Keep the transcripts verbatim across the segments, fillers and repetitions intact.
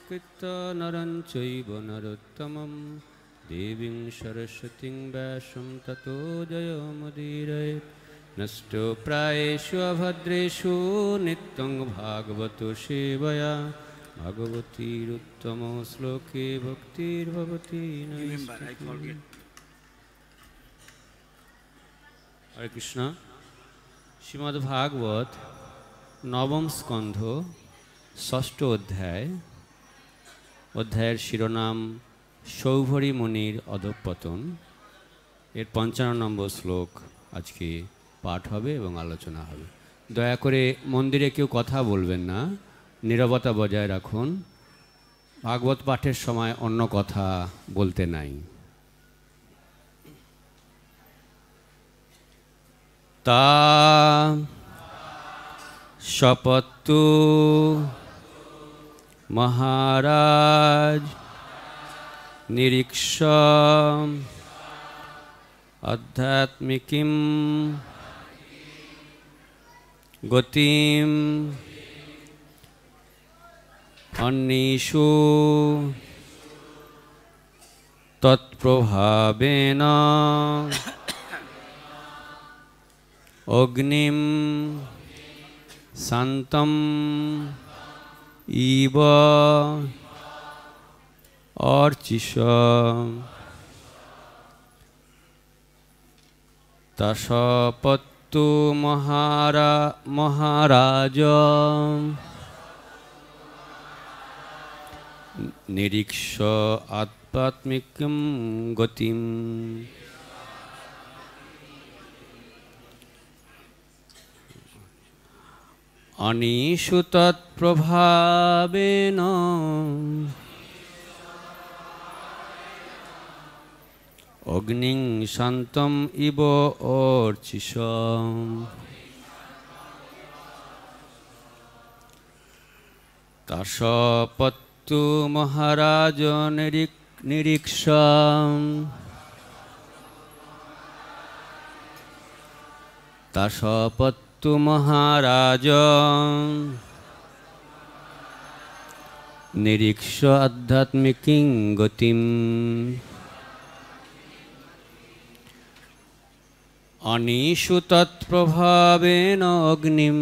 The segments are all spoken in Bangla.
संस्कृत्य नरं चैव नरोत्तमं देवीं सरस्वतीं व्यासं ततो जयमुदीरयेत् नष्टो प्रायेषु अभद्रेषु नित्यं भागवतो सेवया भगवतीरुत्तमो श्लोके भक्तिर्भवति नैष्ठिकी। हरे कृष्ण। श्रीमद् भागवत नवम स्कंध षष्ठ अध्याय अध्यायेर शिरोनाम सौभरी मुनिर अधोपतन एर पंचान्न नम्बर श्लोक आज के पाठ होबे एवं आलोचना होबे। दया करे मंदिरे केउ कथा बोलबेन ना, नीरबता बजाय राखुन। भागवत पाठेर समय अन्य कथा बोलते नाई। ता शपत्तु महाराज निरीक्ष आध्यात्मिकीं गतिं अन्येषु तत्प्रभावेन अग्निं शांतम इव अर्चिष तशपत्तु महारा महाराज निरीक्ष आध्यात्मिकं गतिं अनीषु तत्प्रभावेन अग्निं शांतम इव अर्चिष तशपत्तु महाराज निरीक्ष तशपत्तु तु महाराज निरीक्ष आध्यात्मिकीं गतिं अनीषु तत्प्रभावेन अग्निं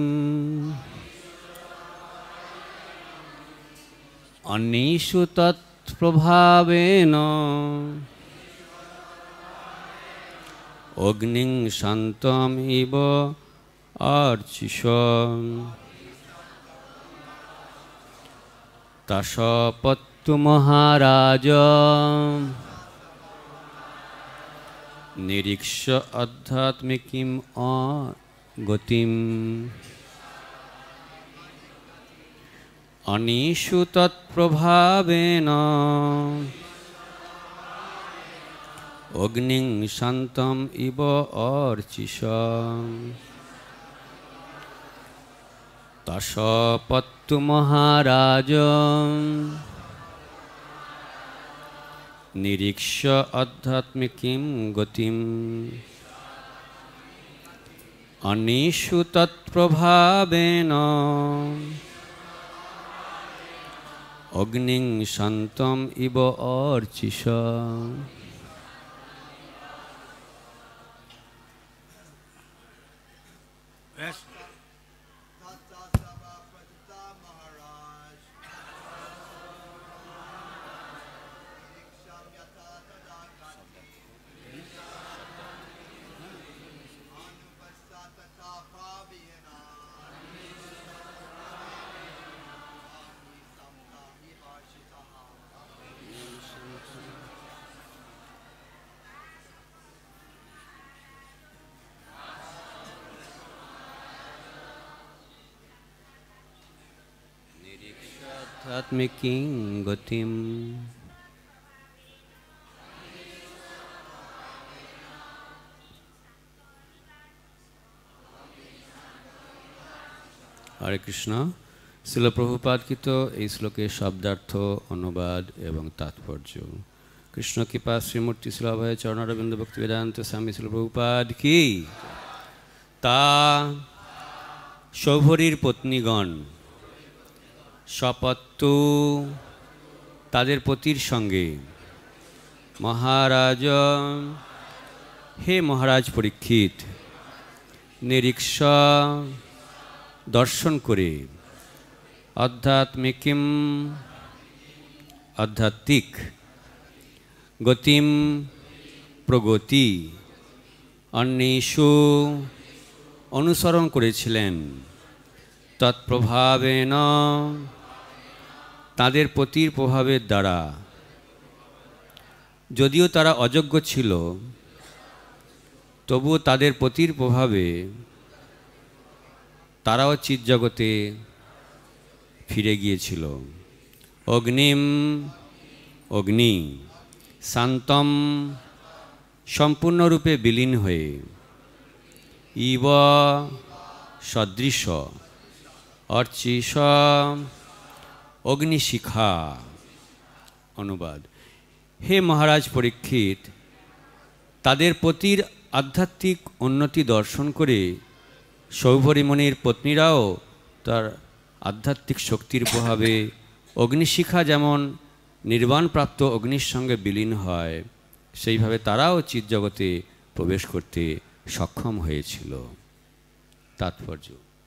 अनीषु तत्प्रभावेन अग्निं शान्तम् इव अर्चिष तशपत्तु महाराज निरीक्ष आध्यात्मिकीं गतिं अनीषु तत्प्रभावेन अग्निं शान्तम् इव अर्चिष तशपत्तु महाराज निरीक्ष आध्यात्मिकीं गतिं अनीषु तत्प्रभावेन अग्निं शान्तम् इव अर्चिष। आध्यात्मिकीं गतिं हरे कृष्ण। श्रील प्रभुपाद की तो এই শ্লোকের শব্দার্থ অনুবাদ এবং তাৎপর্য। कृष्ण कृपा श्रीमूर्ति श्रीलभय चरणारविंद भक्ति वेदांत स्वामी श्रील प्रभुपाद की। ता सौभरीर पत्नीगण शपत्तु তাদের পতির সঙ্গে। মহারাজ, হে মহারাজ পরীক্ষিত, নিরীক্ষা দর্শন করে আধ্যাত্মিকম আধ্যাত্মিক গতিম প্রগতি অন্যেষু অনুসরণ করেছিলেন। তৎপ্রভাবেন তাদের পতির প্রভাবের দ্বারা, যদিও তারা অযোগ্য ছিল তবুও তাদের পতির প্রভাবে তারাও চিৎজগতে ফিরে গিয়েছিল। অগ্নিম অগ্নি শান্তম সম্পূর্ণরূপে বিলীন হয়ে, ইব সদৃশ অর্চিষ অগ্নিশিখা। অনুবাদ: হে মহারাজ পরীক্ষিত, তাদের পতির আধ্যাত্মিক উন্নতি দর্শন করে সৌভরিমণির পত্নীরাও তার আধ্যাত্মিক শক্তির প্রভাবে অগ্নিশিখা যেমন নির্বাণপ্রাপ্ত অগ্নির সঙ্গে বিলীন হয়, সেইভাবে তারাও চিৎজগতে প্রবেশ করতে সক্ষম হয়েছিল। তাৎপর্য: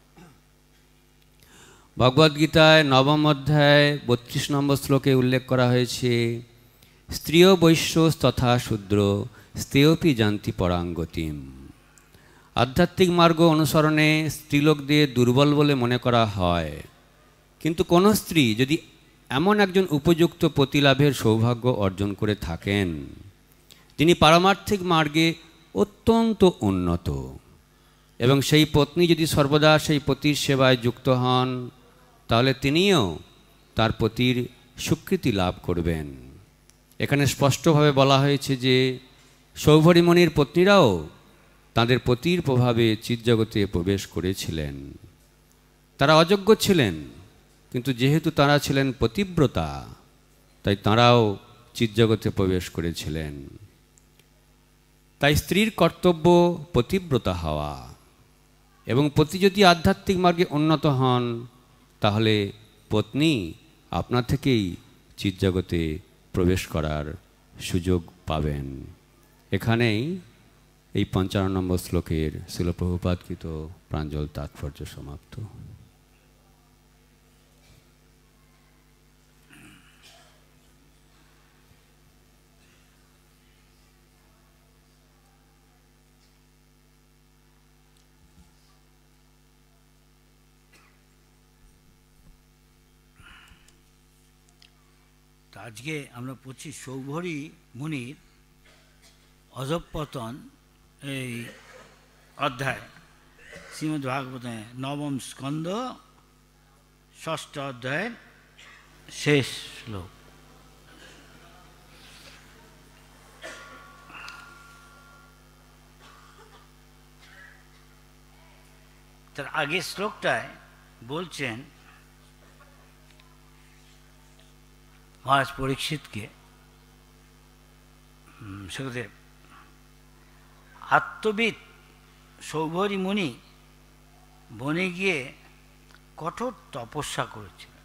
ভগবদ্গীতায় নবম অধ্যায় বত্রিশ নম্বর শ্লোকে উল্লেখ করা হয়েছে, স্ত্রিয় বৈশ্য তথা শূদ্র স্তেয়পি জান্তি পরাঙ্গতিম। আধ্যাত্মিক মার্গ অনুসরণে স্ত্রীলোকদের দুর্বল বলে মনে করা হয়, কিন্তু কোনো স্ত্রী যদি এমন একজন উপযুক্ত পতি লাভের সৌভাগ্য অর্জন করে থাকেন, যিনি পারমার্থিক মার্গে অত্যন্ত উন্নত, এবং সেই পত্নী যদি সর্বদা সেই পতির সেবায় যুক্ত হন, তাহলে তিনিও তার পতির স্বীকৃতি লাভ করবেন। এখানে স্পষ্টভাবে বলা হয়েছে যে সৌভরিমণির পত্নীরাও তাদের পতির প্রভাবে চিৎজগতে প্রবেশ করেছিলেন। তারা অযোগ্য ছিলেন, কিন্তু যেহেতু তারা ছিলেন পতিব্রতা, তাই তারাও চিৎজগতে প্রবেশ করেছিলেন। তাই স্ত্রীর কর্তব্য পতিব্রতা হওয়া, এবং পতি যদি আধ্যাত্মিক মার্গে উন্নত হন, তাহলে পত্নী আপনা থেকেই চিৎজগতে প্রবেশ করার সুযোগ পাবেন। এখানেই এই পঞ্চান্ন নম্বর শ্লোকের শিল প্রভুপাদকৃত প্রাঞ্জল তাৎপর্য সমাপ্ত। আজকে আমরা পড়ছি সৌভরি মুনির অধঃপতন এই অধ্যায়, শ্রীমদ্ ভাগবতে নবম স্কন্ধ ষষ্ঠ অধ্যায়ের শেষ শ্লোক। তার আগের শ্লোকটায় বলছেন মহারাজ পরীক্ষিতকে, সুখদেব, আত্মবিদ সৌভরি মুনি বনে গিয়ে কঠোর তপস্যা করেছিলেন।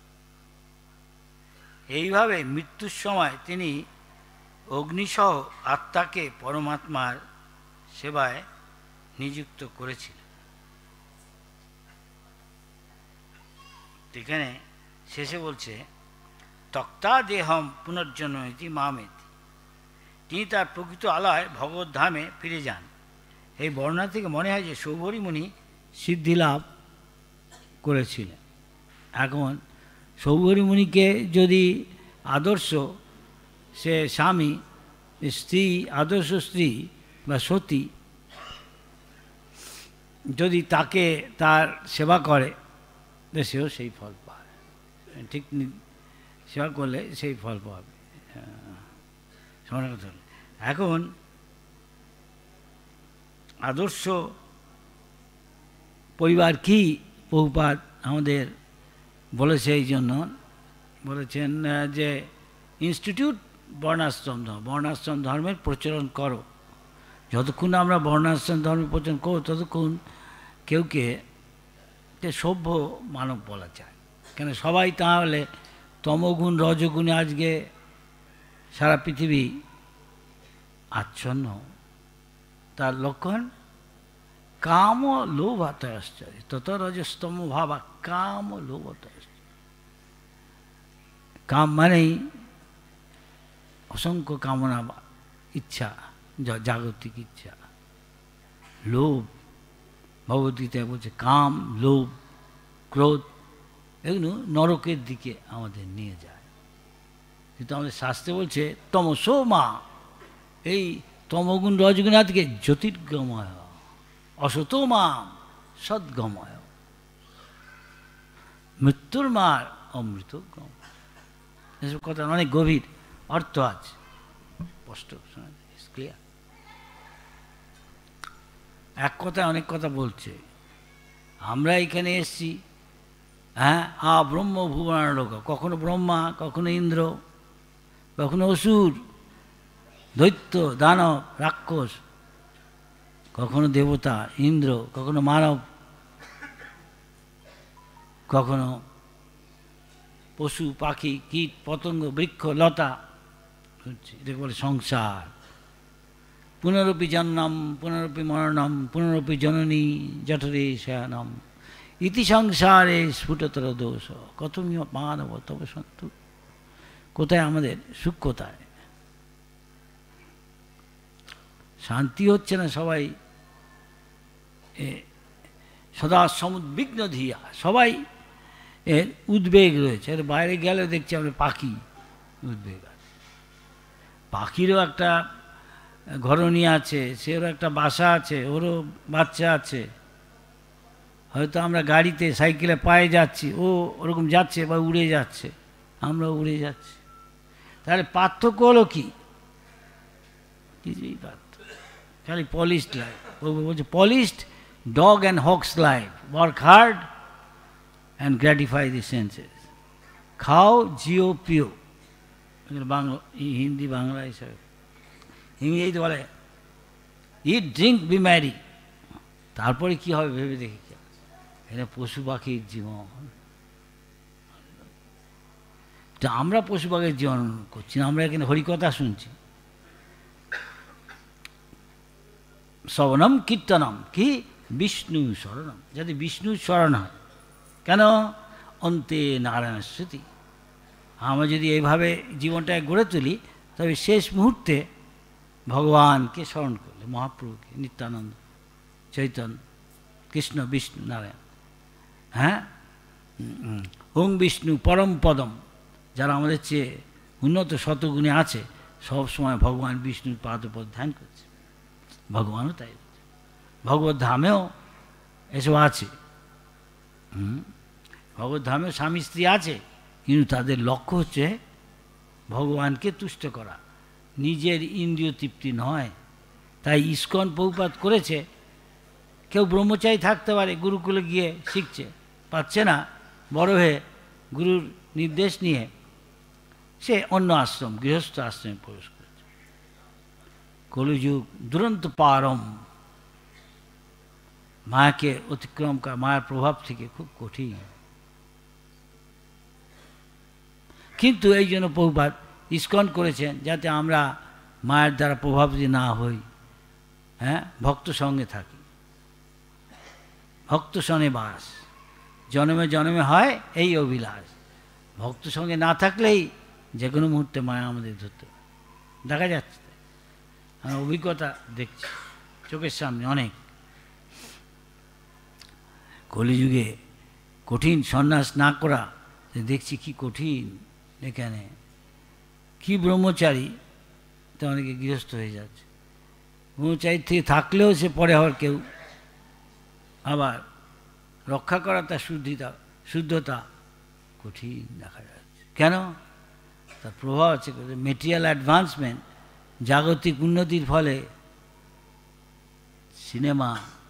এইভাবে মৃত্যুর সময় তিনি অগ্নিসহ আত্মাকে পরমাত্মার সেবায় নিযুক্ত করেছিলেন। এখানে শেষে বলছে তক্তা দেহম পুনর্জন্মতি মামেতি। তিনি তার প্রকৃত আলয় ভগবত ধামে ফিরে যান। এই বর্ণনা থেকে মনে হয় যে সৌভরি মুনি সিদ্ধি লাভ করেছিলেন। এখন সৌভরি মুনিকে যদি আদর্শ সে স্বামী, স্ত্রী, আদর্শ স্ত্রী বা সতী যদি তাকে তার সেবা করে, সেও সেই ফল পায়। ঠিক সেবা করলে সেই ফল পাবে। এখন আদর্শ পরিবার কি প্রভুপাদ আমাদের বলেছে, এই জন্য বলেছেন যে ইনস্টিটিউট বর্ণাশ্রম ধর্ম, বর্ণাশ্রম ধর্মের প্রচলন করো। যতক্ষণ আমরা বর্ণাশ্রম ধর্মের প্রচলন করো, ততক্ষণ কেউকে সভ্য মানব বলা যায়। কেন সবাই তাহলে তমগুণ রজগুণে আজকে সারা পৃথিবী আচ্ছন্ন। তার লক্ষণ কাম লোভাতে আসছে, তত রজস্তম ভাবা কাম লোভতে আসছে। কাম মানেই অসংখ্য কামনা, ইচ্ছা, জাগতিক ইচ্ছা। লোভ, ভগবদ্গীতায় বলছে কাম, লোভ, ক্রোধ, এগুলো নরকের দিকে আমাদের নিয়ে যায়। কিন্তু আমাদের শাস্ত্রে বলছে তমসো মা, এই তমগুণ রজগুণ থেকে জ্যোতির্গময়, অসতো মা সদ্গময়, মৃত্যুর মার অমৃত গম। এসব কথা অনেক গভীর অর্থ আছে, স্পষ্ট ক্লিয়ার। এক কথায় অনেক কথা বলছে। আমরা এখানে এসছি, হ্যাঁ, আ ব্রহ্ম ভুবনালোক, কখনো ব্রহ্মা, কখনো ইন্দ্র, কখনো অসুর, দৈত্য, দানব, রাক্ষস, কখনো দেবতা ইন্দ্র, কখনো মানব, কখনো পশু পাখি কীট পতঙ্গ বৃক্ষ লতা, এটাকে বলে সংসার। পুনরপি জন্মম পুনরপি মরণম পুনরপি জননী জঠরে শয়নম ইতি সংসারে স্ফুটতর দোষ কতমিয় মানব তবে সন্তু। কোথায় আমাদের সুখ? কোথায় শান্তি হচ্ছে না? সবাই সদা সমুদ্বিগ্ন ধিয়া, সবাই এর উদ্বেগ রয়েছে। এর বাইরে গেলে দেখছি আমরা পাখি উদ্বেগ আছে। পাখিরও একটা ঘরণী আছে, সেরও একটা বাসা আছে, ওরও বাচ্চা আছে। হয়তো আমরা গাড়িতে সাইকেলে পায়ে যাচ্ছি, ও ওরকম যাচ্ছে বা উড়ে যাচ্ছে, আমরা উড়ে যাচ্ছি। তাহলে পার্থক্য হলো কি? কিছুই পার্থক্য, খালি পলিশড লাইফ। বলছে polished dog and hogs life, work hard and gratify the senses. খাও জিও পিও, বাংলা হিন্দি বাংলা হিসাবে। ইংরেজিতে বলে ইট ড্রিঙ্ক বি ম্যারি। তারপরে কি হবে ভেবে দেখি, এটা পশু পাখির জীবন। তা আমরা পশু পাখির জীবন করছি না, আমরা এখানে হরিকথা শুনছি। শ্রবণম কীর্তনম, কি বিষ্ণু স্মরণম, যাতে বিষ্ণুর স্মরণ হয়। কেন? অন্তে নারায়ণ স্মৃতি। আমরা যদি এইভাবে জীবনটাকে গড়ে তুলি, তবে শেষ মুহূর্তে ভগবানকে স্মরণ করলে, মহাপ্রভুকে, নিত্যানন্দ, চৈতন্য, কৃষ্ণ, বিষ্ণু, নারায়ণ, হ্যাঁ, ওং বিষ্ণু পরম পদম, যারা আমাদের চেয়ে উন্নত শতগুণে আছে, সব সময় ভগবান বিষ্ণুর পাদপদ ধ্যান করছে। ভগবানও তাই, ভগবত ধামেও এসব আছে। হুম, ভগবত ধামেও স্বামী স্ত্রী আছে, কিন্তু তাদের লক্ষ্য হচ্ছে ভগবানকে তুষ্ট করা, নিজের ইন্দ্রিয় তৃপ্তি নয়। তাই ইস্কন প্রভুপাত করেছে, কেউ ব্রহ্মচারী থাকতে পারে, গুরুকুলে গিয়ে শিখছে, পাচ্ছে না, বড় হয়ে গুরুর নির্দেশ নিয়ে সে অন্য আশ্রম, গৃহস্থ আশ্রমে প্রবেশ করেছে। কলিযুগ দুরন্ত পারম, মায়াকে অতিক্রম করা, মায়ার প্রভাব থেকে খুব কঠিন। কিন্তু এই জন্য প্রভুপাত ইস্কন করেছেন, যাতে আমরা মায়ের দ্বারা প্রভাবিত না হই, হ্যাঁ, ভক্ত সঙ্গে থাকি। ভক্ত সনে বাস, জন্মে জন্মে হয় এই অভিলাষ। ভক্ত সঙ্গে না থাকলেই যে কোনো মুহূর্তে মায়া আমাদের ধরতে দেখা যাচ্ছে। আমার অভিজ্ঞতা দেখছি চোখের সামনে অনেক। কলিযুগে কঠিন সন্ন্যাস না করা দেখছি কি কঠিন। এখানে কি ব্রহ্মচারী, তো অনেকে গৃহস্থ হয়ে যাচ্ছে। ব্রহ্মচারী থেকে থাকলেও সে পরে হওয়ার কেউ, আবার রক্ষা করা তার শুদ্ধিতা শুদ্ধতা কঠিন দেখা যাচ্ছে। কেন? তার প্রভাব আছে মেটেরিয়াল অ্যাডভান্সমেন্ট, জাগতিক উন্নতির ফলে সিনেমা,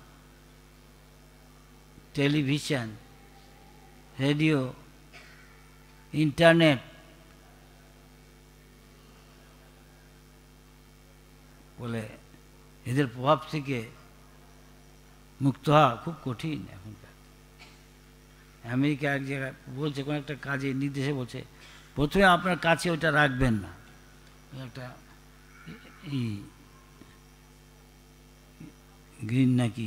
টেলিভিশন, রেডিও, ইন্টারনেট, বলে এদের প্রভাব থেকে মুক্ত হওয়া খুব কঠিন এখনকার। আমেরিকা এক জায়গায় বলছে, কোনো একটা কাজে নির্দেশে বলছে, প্রথমে আপনার কাছে ওটা রাখবেন না, একটা গ্রিন নাকি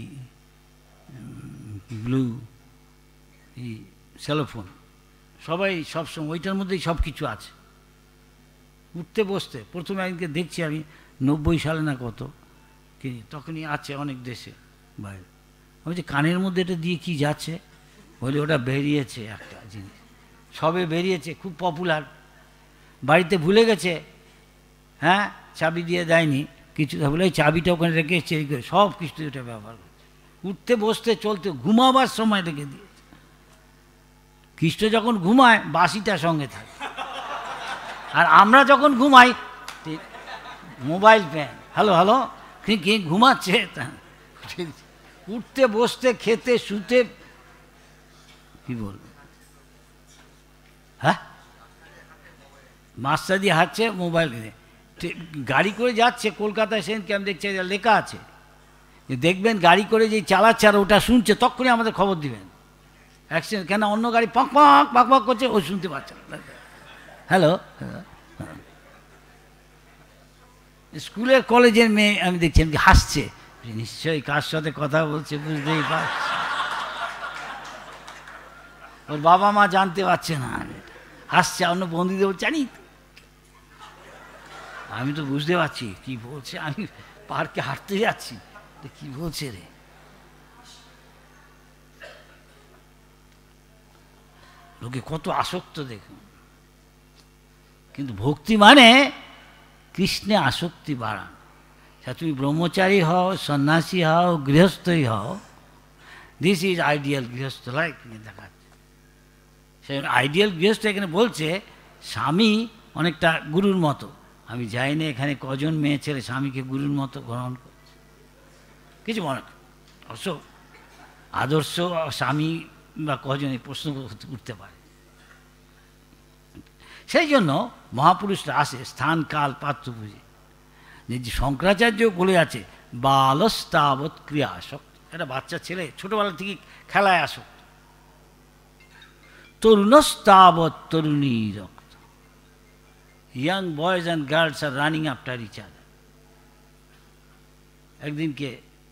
ব্লু এই সেলোফোন, সবাই সবসময় ওইটার মধ্যেই সব কিছু আছে। উঠতে বসতে প্রথমে একদিনকে দেখছি আমি, নব্বই সালে না কত কি, তখনই আছে অনেক দেশে বাইরে। আমি যে কানের মধ্যে এটা দিয়ে কি যাচ্ছে, বলে ওটা বেরিয়েছে একটা জিনিস, সবে বেরিয়েছে, খুব পপুলার, বাড়িতে ভুলে গেছে, হ্যাঁ চাবি দিয়ে দেয়নি কিছু, বলে এই চাবিটা ওখানে রেখে চেরি করে সব কিছু ওটা ব্যবহার করছে। উঠতে বসতে চলতে ঘুমাবার সময় রেখে দিয়েছে। কৃষ্ণ যখন ঘুমায় বাঁশিটা সঙ্গে থাকে, আর আমরা যখন ঘুমাই মোবাইল প্যান, হ্যালো হ্যালো কি ঘুমাচ্ছে, উঠতে বসতে খেতে শুতে কি বলবো, হ্যাঁ মাস্টার দিয়ে হাঁটছে মোবাইল, গাড়ি করে যাচ্ছে কলকাতায়, সেদিনকে আমি দেখছি লেখা আছে যে দেখবেন গাড়ি করে যে চালাচ্ছে আর ওটা শুনছে, তখনই আমাদের খবর দিবেন অ্যাক্সিডেন্ট, কেন অন্য গাড়ি পক পক পাক পাক করছে, ও শুনতে পাচ্ছে না। হ্যালো, স্কুলের কলেজের মেয়ে আমি দেখছি আমি হাসছে, নিশ্চয়ই কার সাথে কথা বলছে বুঝতেই পারছি, ওর বাবা মা জানতে পারছে না, হাসছে, অন্য বন্ধুদের জানি, আমি তো বুঝতে পারছি কি বলছে, আমি পার্কে হাঁটতে যাচ্ছি, কি বলছে রে। লোকে কত আসক্ত দেখুন, কিন্তু ভক্তি মানে কৃষ্ণে আসক্তি বাড়ান। তুমি ব্রহ্মচারী হও, সন্ন্যাসী হও, গৃহস্থই হও, দিস ইজ আইডিয়াল গৃহস্থ লাইফ দেখাচ্ছে। সে আইডিয়াল গৃহস্থ এখানে বলছে স্বামী অনেকটা গুরুর মতো। আমি যাইনি এখানে কজন মেয়ে ছেলে স্বামীকে গুরুর মতো গ্রহণ করছে, কিছু মনে অবশ্য আদর্শ স্বামী বা কজন এই প্রশ্ন উঠতে পারে। সেই জন্য মহাপুরুষরা আসে স্থান কাল পাত্র বুঝে, যে শঙ্করাচার্য বলে আছে বালস্তাবৎ ক্রিয়া আসক্ত, একটা বাচ্চা ছেলে ছোটবেলা থেকে খেলায় আসক্ত, তরুণস্তাবৎ তরুণী রক্ত, young boys and girls are running after each other. একদিনকে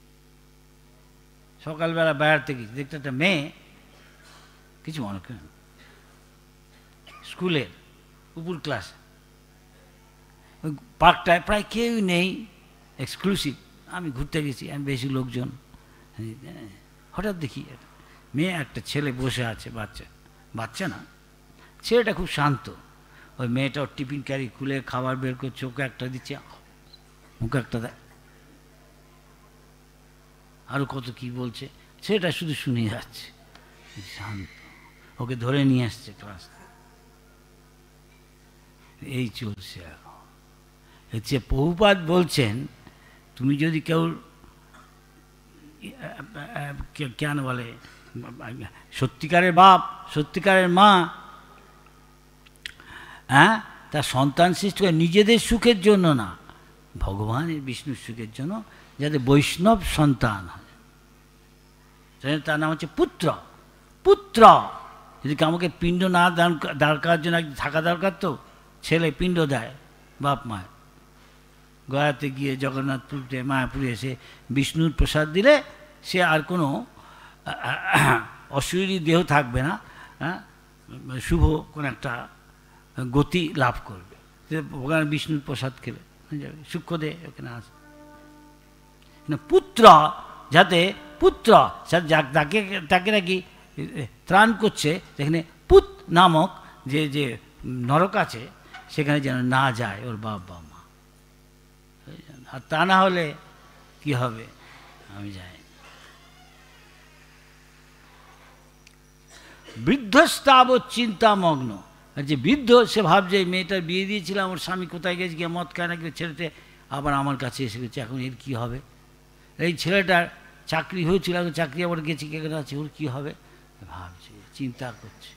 সকালবেলা বেড়াতে গেছি, দেখতে একটা মেয়ে, কিছু মনে করেন স্কুলের উপর ক্লাস, ওই পার্কটায় প্রায় কেউ নেই, এক্সক্লুসিভ, আমি ঘুরতে গেছি, আমি বেশি লোকজন, হঠাৎ দেখি মেয়ে একটা ছেলে বসে আছে, বাচ্চা বাচ্চা না ছেলেটা খুব শান্ত, ওই মেয়েটা ওর টিফিন ক্যারি খুলে খাবার বের করছে, ওকে একটা দিচ্ছে, মুখে একটা দেয়, আরও কত কি বলছে, সেটা শুধু শুনে যাচ্ছে, শান্ত, ওকে ধরে নিয়ে আসছে ক্লাস। এই চলছে এখন। হচ্ছে প্রভুপাদ বলছেন তুমি যদি কেউ কেন বলে সত্যিকারের বাপ সত্যিকারের মা, হ্যাঁ তার সন্তান সৃষ্টি করে নিজেদের সুখের জন্য না, ভগবানের বিষ্ণুর সুখের জন্য, যাতে বৈষ্ণব সন্তান হয়, তার নাম হচ্ছে পুত্র। পুত্র যদি আমাকে পিণ্ড না দান দরকার জন্য থাকা দরকার, তো ছেলে পিণ্ড দেয় বাপ মায়, গয়াতে গিয়ে জগন্নাথপুরে মায়াপুরে এসে বিষ্ণুর প্রসাদ দিলে সে আর কোনো অশরীরী দেহ থাকবে না, হ্যাঁ শুভ কোনো একটা গতি লাভ করবে, ভগবান বিষ্ণুর প্রসাদ খেলে যাবে, সূক্ষ্ম দেহ ওখানে আসে। পুত্র যাতে পুত্র তাকে তাকে নাকি ত্রাণ করছে, যেখানে পুত নামক যে যে নরক আছে সেখানে যেন না যায় ওর বাপ বা মা, আর তা না হলে কি হবে আমি জানি। বৃদ্ধস্তাবৎ চিন্তামগ্ন, আর যে বৃদ্ধ সে ভাবছে মেয়েটার বিয়ে দিয়েছিলাম, ওর স্বামী কোথায় গেছে, গিয়ে মদ খায় নাকি ছেলেতে আবার আমার কাছে এসে গেছে, এখন এর কী হবে, এই ছেলেটার চাকরি হয়েছিল, এখন চাকরি আবার গেছে কেন আছে, ওর কী হবে ভাবছে, চিন্তা করছে।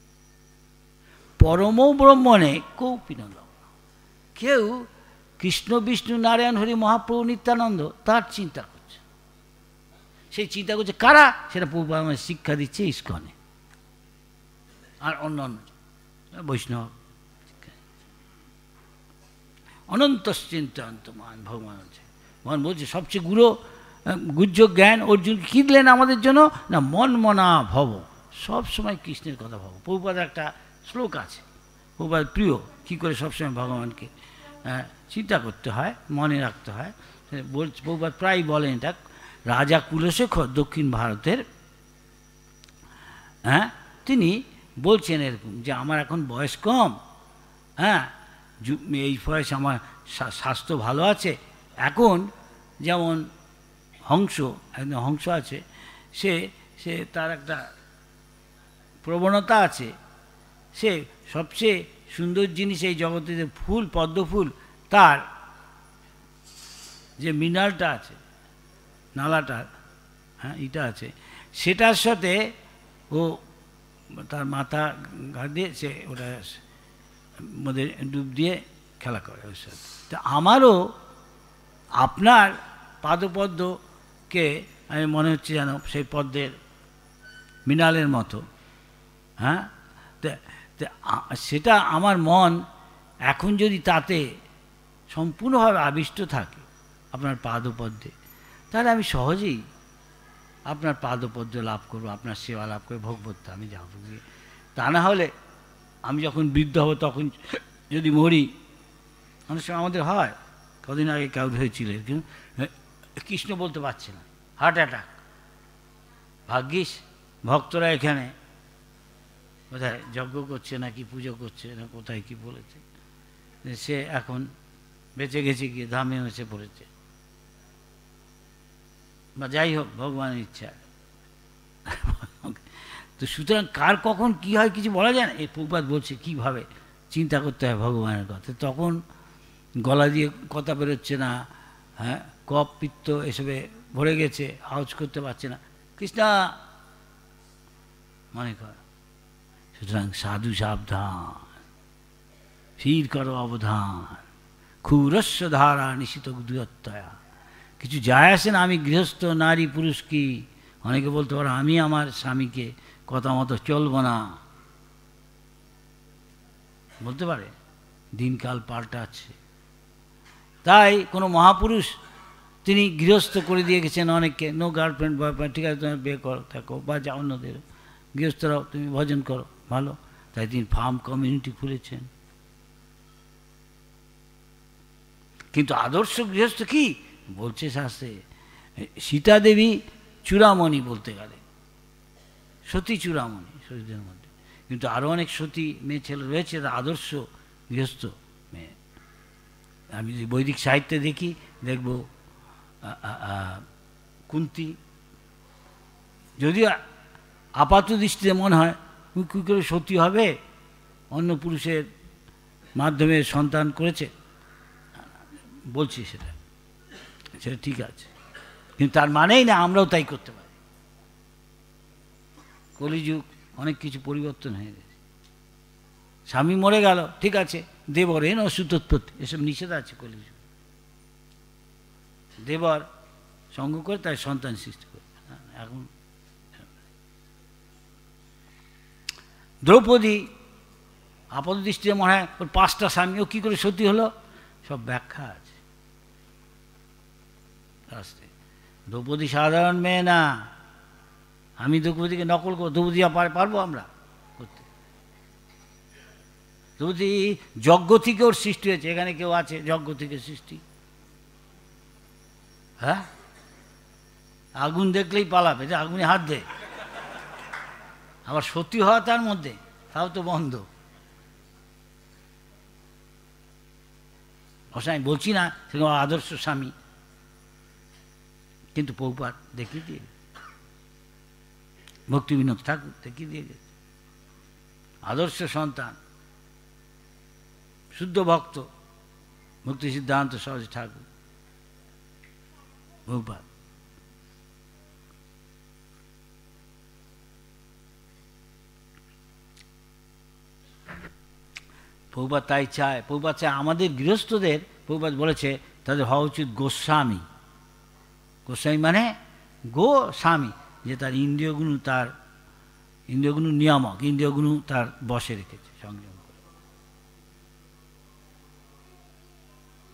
পরম ব্রহ্মণে কৌপিন লগ্ন, কেউ কৃষ্ণ বিষ্ণু নারায়ণ হরি মহাপ্রভু নিত্যানন্দ তার চিন্তা করছে, সেই চিন্তা করছে কারা, সেটা প্রভু আমাদের শিক্ষা দিচ্ছে ইস্কনে আর অন্য অন্য বৈষ্ণব অনন্তশ্চিন্তয়ন্তমান ভগবান আছে। ভগবান বলছে সবচেয়ে গুরু গুহ্য জ্ঞান অর্জুন কী দিলেন আমাদের জন্য না, মন মনা ভব, সব সময় কৃষ্ণের কথা ভাবো। প্রভুপাদের একটা শ্লোক আছে, প্রভুপাদ প্রিয়, কী করে সবসময় ভগবানকে চিন্তা করতে হয়, মনে রাখতে হয়। বল প্রভুপাদ প্রায় বলেন এটা। রাজা কুলশেখর দক্ষিণ ভারতের, হ্যাঁ, তিনি বলছেন এরকম যে আমার এখন বয়স কম, হ্যাঁ, এই বয়স আমার স্বাস্থ্য ভালো আছে, এখন যেমন হংস, একজন হংস আছে, সে সে তার একটা প্রবণতা আছে, সে সবচেয়ে সুন্দর জিনিস এই জগতে যে ফুল, পদ্ম ফুল, তার যে মিনারটা আছে, নালাটা, হ্যাঁ, এটা আছে, সেটার সাথে ও তার মাথা ঘা দিয়ে সে ওটা মধ্যে ডুব দিয়ে খেলা করে ওর সাথে। তা আমারও আপনার পাদপদ্মকে আমি মনে হচ্ছে যেন সেই পদ্মের মিনালের মতো, হ্যাঁ, সেটা আমার মন এখন যদি তাতে সম্পূর্ণভাবে আবিষ্ট থাকে আপনার পাদপদ্মে, তাহলে আমি সহজেই আপনার পাদপদ্ম লাভ করবো, আপনার সেবা লাভ করে ভগবত আমি যাবো গিয়ে। তা না হলে আমি যখন বৃদ্ধ হব, তখন যদি মরি, অনেক সময় আমাদের হয়, কদিন আগে কাউর হয়েছিল, কৃষ্ণ বলতে পারছে না, হার্ট অ্যাটাক। ভাগ্যিস ভক্তরা এখানে কোথায় যজ্ঞ করছে নাকি পুজো করছে না কোথায় কি বলেছে, সে এখন বেঁচে গেছে, গিয়ে ধামে এসে পড়েছে, বা যাই হোক ভগবানের ইচ্ছা। তো সুতরাং কার কখন কি হয় কিছু বলা যায় না। এই প্রভুপাদ বলছে কীভাবে চিন্তা করতে হয় ভগবানের কথা। তখন গলা দিয়ে কথা বেরোচ্ছে না, হ্যাঁ, কফ পিত্ত এসবে ভরে গেছে, আওয়াজ করতে পারছে না, কৃষ্ণা মনে কর। সুতরাং সাধু সাবধান, স্থির করো অবধান, ক্ষুরস্য ধারা নিশিত দুয়ত্তয়া। কিছু যায় আসে না আমি গৃহস্থ নারী পুরুষ কি, অনেকে বলতে পারো আমি আমার স্বামীকে কথা মতো চলব না, বলতে পারে, দিনকাল পাল্টাচ্ছে। তাই কোনো মহাপুরুষ তিনি গৃহস্থ করে দিয়ে গেছেন অনেককে, নো গার্লফ্রেন্ড বয়ফ্রেন্ড, ঠিক আছে তুমি বিয়ে করো থাকো, বা যা অন্যদের গৃহস্থরাও তুমি ভজন করো, ভালো। তাই তিনি ফার্ম কমিউনিটি খুলেছেন। কিন্তু আদর্শ গৃহস্থ কি বলছে শাস্ত্রে, সীতা দেবী চূড়ামণি বলতে গেলে, সতী চূড়ামণি সতীদের মধ্যে, কিন্তু আরও অনেক সতী মেয়ে ছেলে রয়েছে আদর্শ গৃহস্থ মেয়ে। আমি যদি বৈদিক সাহিত্যে দেখি, দেখব কুন্তী, যদিও আপাত দৃষ্টিতে মনে হয় কী করে সতী হবে, অন্য পুরুষের মাধ্যমে সন্তান করেছে, বলছি সেটা সেটা ঠিক আছে, কিন্তু তার মানেই না আমরাও তাই করতে পারি। কলিযুগ, অনেক কিছু পরিবর্তন হয়ে গেছে। স্বামী মরে গেল, ঠিক আছে, দেবর এন অসুতোৎপত্তি, এসব নিষেধ আছে কলিযুগ। দেবর সঙ্গ করে তার সন্তান সৃষ্টি করে। এখন দ্রৌপদী আপাত দৃষ্টিতে মনে হয় ওর পাঁচটা স্বামী, ও কী করে সতী হলো, সব ব্যাখ্যা আছে শাস্ত্রে। দ্রৌপদী সাধারণ মেয়ে না, আমি দ্রৌপদীকে নকল করবো, দ্রৌপদী পারবো আমরা করতে? দ্রৌপদী যজ্ঞ থেকে ওর সৃষ্টি হয়েছে, এখানে কেউ আছে যজ্ঞ থেকে সৃষ্টি? হ্যাঁ, আগুন দেখলেই পালাবে, যে আগুনে হাত দে, আবার সত্যি হওয়া তার মধ্যে, তাও তো বন্ধ। অবশ্যই বলছি না সেরকম আদর্শ স্বামী, কিন্তু প্রভুপাদ দেখিয়ে দিয়ে, ভক্তি বিনোদ ঠাকুর দেখিয়ে দিয়ে গেছে, আদর্শ সন্তান, শুদ্ধ ভক্ত, ভক্তি সিদ্ধান্ত সহজ ঠাকুর প্রভুপাদ। প্রভুপাদ তাই চায়, প্রভুপাদ চায় আমাদের গৃহস্থদের, প্রভুপাদ বলেছে তাদের হওয়া উচিত গোস্বামী। গোস্বামী মানে গোস্বামী, যে তার ইন্দ্রিয়গুলো, তার ইন্দ্রিয়গুলো নিয়ামক, ইন্দ্রিয়গুলো তার বশে রেখেছে, সংযম করে।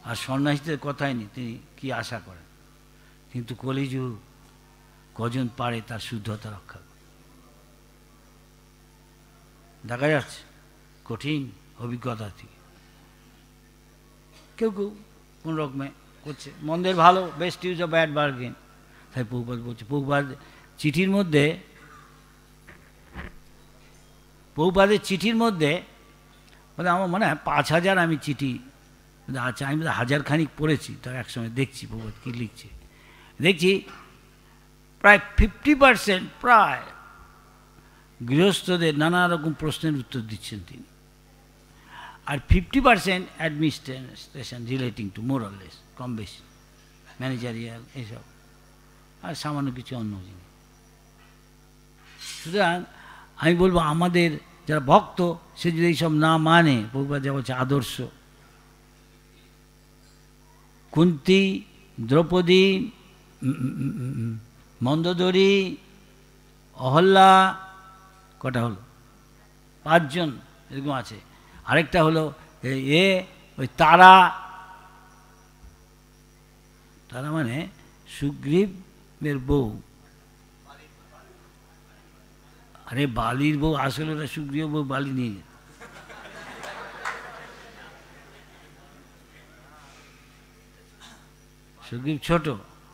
আর সন্ন্যাসীদের কথাই নেই, তিনি কি আশা করেন। কিন্তু কলিযুগ কজন পারে তার শুদ্ধতা রক্ষা করে, দেখা যাচ্ছে কঠিন অভিজ্ঞতা থেকে। কেউ কেউ কোন রকমে করছে, মন্দের ভালো, best use of bad bargain. তাই প্রভুপাদ বলছে, প্রভুপাদ চিঠির মধ্যে, প্রভুপাদের চিঠির মধ্যে মানে আমার মনে হয় পাঁচ হাজার আমি চিঠি আচ্ছা আমি হাজার খানিক পড়েছি, তো একসময় দেখছি প্রভুপাদ কী লিখছে, দেখছি প্রায় ফিফটি পার্সেন্ট প্রায় গৃহস্থদের নানা রকম প্রশ্নের উত্তর দিচ্ছেন তিনি, আর fifty percent administration relating to morals, কম বেশি ম্যানেজারিয়াল এইসব, আর সামান্য কিছু অন্য জিনিস। সুতরাং আমি বলবো আমাদের যারা ভক্ত সে যদি এইসব না মানে, প্রভুপাদ যা বলছে আদর্শ, কুন্তী, দ্রৌপদী, মন্দোদরী, অহল্যা, কটা হলো, পাঁচজন এরকম আছে। আরেকটা হলো এ ওই তারা, তারা মানে সুগ্রীবের বউ, আরে বালির বউ, আসলে ওরা সুগ্রীব বউ বালি নিয়ে, সুগ্রীব ছোট।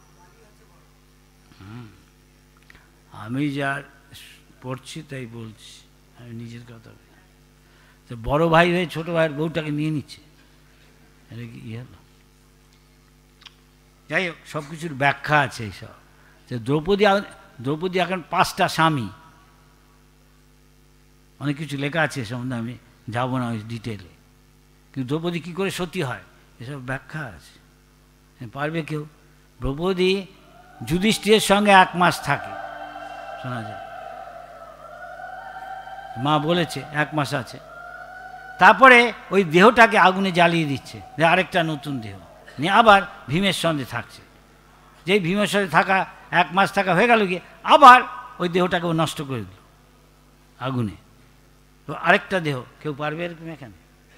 আমি যা পড়ছি তাই বলছি, আমি নিজের কথা। তো বড় ভাই হয়ে ছোট ভাইয়ের বউটাকে নিয়ে নিচ্ছে, এটা কি ইয়ে হলো? যাই হোক, সব কিছুর ব্যাখ্যা আছে এইসব। তো দ্রৌপদী, দ্রৌপদী এখন পাঁচটা স্বামী, অনেক কিছু লেখা আছে সম্বন্ধে, আমি যাবো না ওই ডিটেলে। কিন্তু দ্রৌপদী কী করে সতী হয় এসব ব্যাখ্যা আছে, পারবে কেউ? দ্রৌপদী যুধিষ্ঠিরের সঙ্গে এক মাস থাকে, শোনা যায়, মা বলেছে এক মাস আছে। তারপরে ওই দেহটাকে আগুনে জ্বালিয়ে দিচ্ছে, যে আরেকটা নতুন দেহ নিয়ে আবার ভীমের সঙ্গে থাকছে। যেই ভীমের সঙ্গে থাকা এক মাস থাকা হয়ে গেল গিয়ে, আবার ওই দেহটাকে ও নষ্ট করে দিল আগুনে, তো আরেকটা দেহ। কেউ পারবে এরকম? এখানে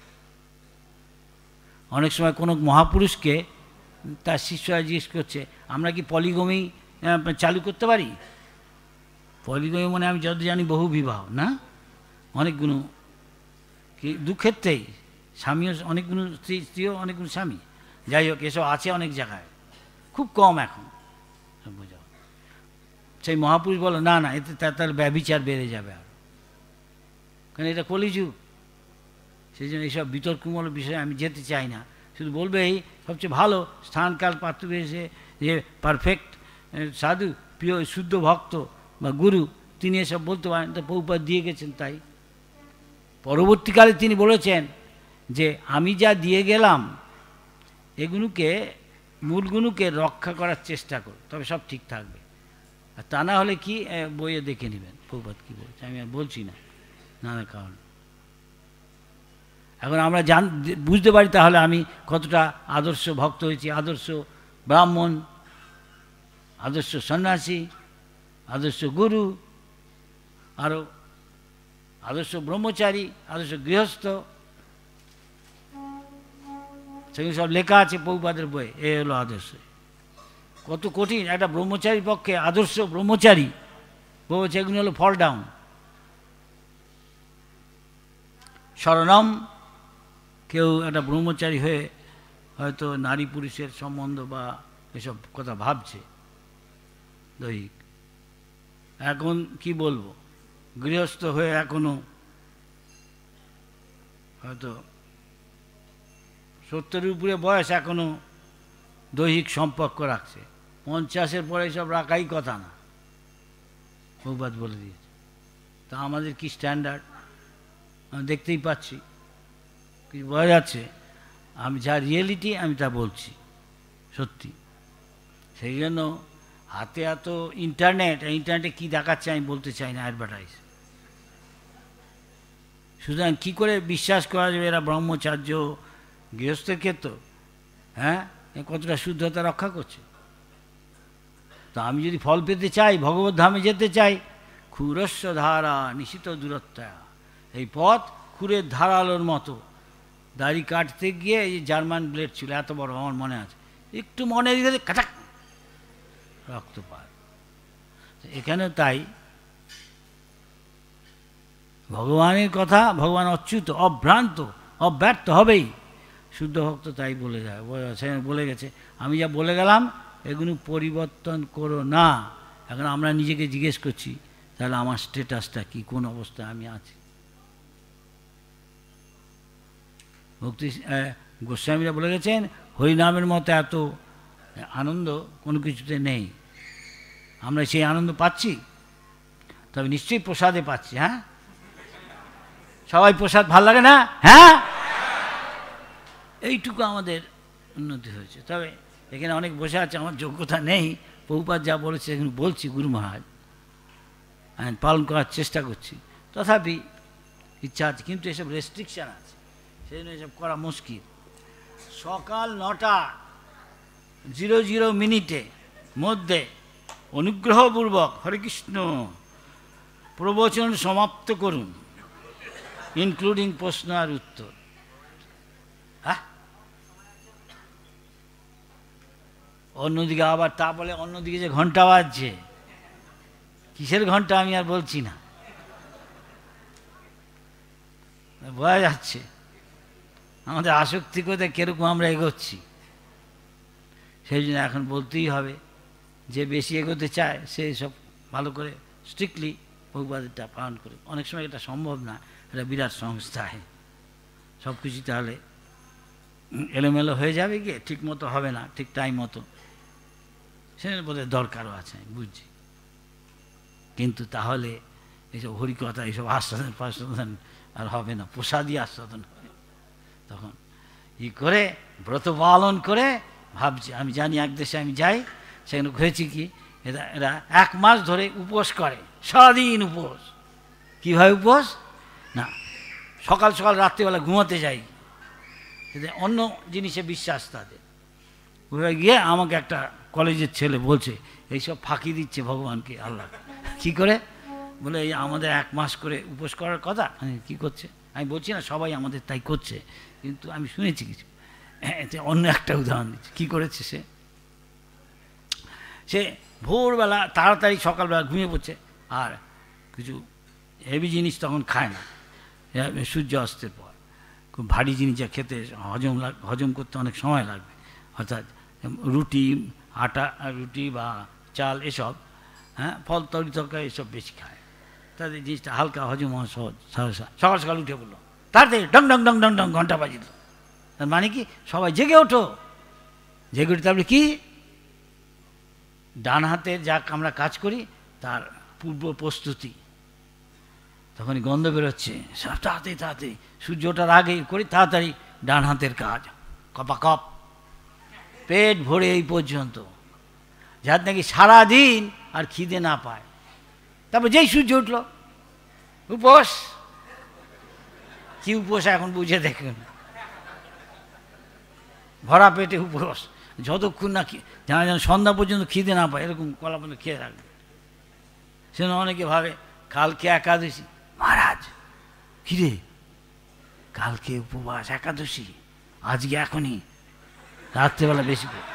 অনেক সময় কোনো মহাপুরুষকে তার শিষ্যরা জিজ্ঞেস করছে, আমরা কি পলিগমি চালু করতে পারি? পলিগমি মানে আমি যত জানি বহু বিবাহ না, অনেকগুলো, কি দুক্ষেত্রেই স্বামীও অনেকগুলো স্ত্রী, স্ত্রীও অনেকগুলো স্বামী, যাই হোক এসব আছে অনেক জায়গায়, খুব কম এখন বোঝা। সেই মহাপুরুষ বলো না না, এতে তার ব্যভিচার বেড়ে যাবে আর, কারণ এটা কলিযুগ। সেই জন্য এইসব বিতর্কমূলক বিষয়ে আমি যেতে চাই না। শুধু বলবে এই সবচেয়ে ভালো স্থানকাল পাত্র এসে যে পারফেক্ট সাধু, প্রিয় শুদ্ধ ভক্ত বা গুরু, তিনি এসব বলতে পারেন, তো প্রভুপাদ দিয়ে গেছেন। তাই পরবর্তীকালে তিনি বলেছেন যে আমি যা দিয়ে গেলাম এগুলোকে, মূলগুলোকে রক্ষা করার চেষ্টা করো, তবে সব ঠিক থাকবে। আর তা না হলে কি, বইয়ে দেখে নেবেন প্রভুপাদ কী বলছে, আমি আর বলছি না নানা কারণ। এখন আমরা জান বুঝতে পারি তাহলে আমি কতটা আদর্শ ভক্ত হয়েছি, আদর্শ ব্রাহ্মণ, আদর্শ সন্ন্যাসী, আদর্শ গুরু, আরও আদর্শ ব্রহ্মচারী, আদর্শ গৃহস্থ, সেগুলো সব লেখা আছে প্রভুপাদের বইয়ে। এ হলো আদর্শ। কত কঠিন একটা ব্রহ্মচারীর পক্ষে, আদর্শ ব্রহ্মচারী বলছে, এগুলো হলো ফল ডাউন। শরণম, কেউ একটা ব্রহ্মচারী হয়ে হয়তো নারী পুরুষের সম্বন্ধ বা এসব কথা ভাবছে দৈহিক, এখন কি বলবো, গৃহস্থ হয়ে এখনো হয়তো সত্তরের উপরে বয়স, এখনো দৈহিক সম্পর্ক রাখছে, পঞ্চাশের পরে সব রাখাই কথা না, প্রভুপাদ বলে দিয়েছে। তা আমাদের কি স্ট্যান্ডার্ড আমি দেখতেই পাচ্ছি, কিছু বোঝা যাচ্ছে। আমি যা রিয়েলিটি আমি তা বলছি, সত্যি। সেই জন্য হাতে এত ইন্টারনেট, ইন্টারনেটে কী দেখাচ্ছে আমি বলতে চাই না, অ্যাডভার্টাইজ। সুতরাং কী করে বিশ্বাস করা যাবে এরা ব্রহ্মচার্য গৃহস্থের ক্ষেত্র, হ্যাঁ, কতটা শুদ্ধতা রক্ষা করছে? তো আমি যদি ফল পেতে চাই, ভগবত ধামে যেতে চাই, ক্ষুরস্য ধারা নিশিত দূরত্বা, এই পথ ক্ষুরের ধারালোর মতো, দাড়ি কাটতে গিয়ে এই জার্মান ব্লেড ছিল এত বড়, আমার মনে আছে, একটু মনে দিলে কাটাক রক্তপাত। এখানে তাই ভগবানের কথা, ভগবান অচ্যুত, অভ্রান্ত, অব্যর্থ হবেই। শুদ্ধ ভক্ত তাই বলে যায়, বলে গেছে আমি যা বলে গেলাম এগুলো পরিবর্তন করো না। এখন আমরা নিজেকে জিজ্ঞেস করছি তাহলে আমার স্ট্যাটাসটা কি, কোন অবস্থায় আমি আছি। ভক্তি গোস্বামীরা বলে গেছেন হরিনামের মতো এত আনন্দ কোনো কিছুতে নেই। আমরা সেই আনন্দ পাচ্ছি, তবে নিশ্চয়ই প্রসাদে পাচ্ছি। হ্যাঁ, সবাই প্রসাদ ভাল লাগে না? হ্যাঁ, এইটুকু আমাদের উন্নতি হয়েছে। তবে এখানে অনেক বসে আছে, আমার যোগ্যতা নেই, প্রভুপাদ যা বলেছে এখানে বলছি, গুরু মহারাজ পালন করার চেষ্টা করছি, তথাপি ইচ্ছা আছে, কিন্তু এসব রেস্ট্রিকশান আছে, সেই জন্য এসব করা মুশকিল। সকাল নটা জিরো জিরো মিনিটে মধ্যে অনুগ্রহপূর্বক হরে কৃষ্ণ প্রবচন সমাপ্ত করুন, ইনক্লুডিং প্রশ্ন আর উত্তর। হ্যাঁ, অন্যদিকে আবার তা বলে অন্যদিকে যে ঘন্টা বাজছে, কিসের ঘন্টা আমি আর বলছি না, বোঝা যাচ্ছে আমাদের আসক্তি কোথায় কিরকম আমরা এগোচ্ছি। সেই জন্য এখন বলতেই হবে, যে বেশি এগোতে চায় সে সব ভালো করে স্ট্রিক্টলি ভগবাদেরটা পালন করে। অনেক সময় এটা সম্ভব না, এটা বিরাট সংস্থায় সব কিছু তাহলে এলোমেলো হয়ে যাবে, গিয়ে ঠিক মতো হবে না, ঠিক টাইম মতো, সেটা বোধহয় দরকারও আছে, বুঝছি। কিন্তু তাহলে এইসব হরিকথা, এইসব আস্বাদন ফাস্বাদন আর হবে না, প্রসাদই আস্বাদন হবে। তখন ই করে ব্রত পালন করে ভাবছি, আমি জানি এক দেশে আমি যাই, সেখানে হয়েছি কি, এরা এরা এক মাস ধরে উপোস করে, সারাদিন উপোস। কীভাবে উপোস না, সকাল সকাল রাত্রিবেলা ঘুমাতে যাই, এদের অন্য জিনিসে বিশ্বাস তাদের। ওইভাবে গিয়ে আমাকে একটা কলেজের ছেলে বলছে এইসব ফাঁকি দিচ্ছে ভগবানকে আল্লাহ। কি করে বলে, এই আমাদের এক মাস করে উপোস করার কথা, কি করছে আমি বলছি না, সবাই আমাদের তাই করছে, কিন্তু আমি শুনেছি কিছু। এতে অন্য একটা উদাহরণ দিচ্ছি, কী করেছে সে, সে ভোরবেলা তাড়াতাড়ি সকালবেলা ঘুমিয়ে পড়ছে, আর কিছু হেভি জিনিস তখন খায় না, সূর্য অস্তের পর। খুব ভারী জিনিস যা খেতে হজম লাগ হজম করতে অনেক সময় লাগবে, অর্থাৎ রুটি, আটা রুটি বা চাল এসব, হ্যাঁ, ফল তরি তরকারি এসব বেশি খায়, তাদের জিনিসটা হালকা হজম হওয়া সহজ। সহসা সকাল সকাল উঠে পড়লো, তাড়াতাড়ি ডং ডং ডং ডং ডং ঘন্টা বাজিল। তার মানে কি, সবাই জেগে ওঠো, জেগে উঠে তারপরে কি, ডান হাতের যা আমরা কাজ করি তার পূর্ব প্রস্তুতি, তখনই গন্ধ বেরোচ্ছে, সব তাড়াতাড়ি তাড়াতাড়ি সূর্য ওঠার আগে করি, তাড়াতাড়ি ডান হাতের কাজ, কপা কপ, পেট ভরে এই পর্যন্ত, যাতে নাকি সারাদিন আর খিদে না পায়। তারপর যেই সূর্য উঠল, উপোস। কি উপোস এখন বুঝে দেখুন, ভরা পেটে উপোস, যতক্ষণ না জানা যেন সন্ধ্যা পর্যন্ত খিদে না পায়, এরকম কলা পর্যন্ত খেয়ে রাখবে। সেজন্য অনেকে ভাবে কালকে একাদশী, মহারাজ কিরে কালকে উপবাস একাদশী, আজকে এখনই রাত্রেবেলা বেশি করে।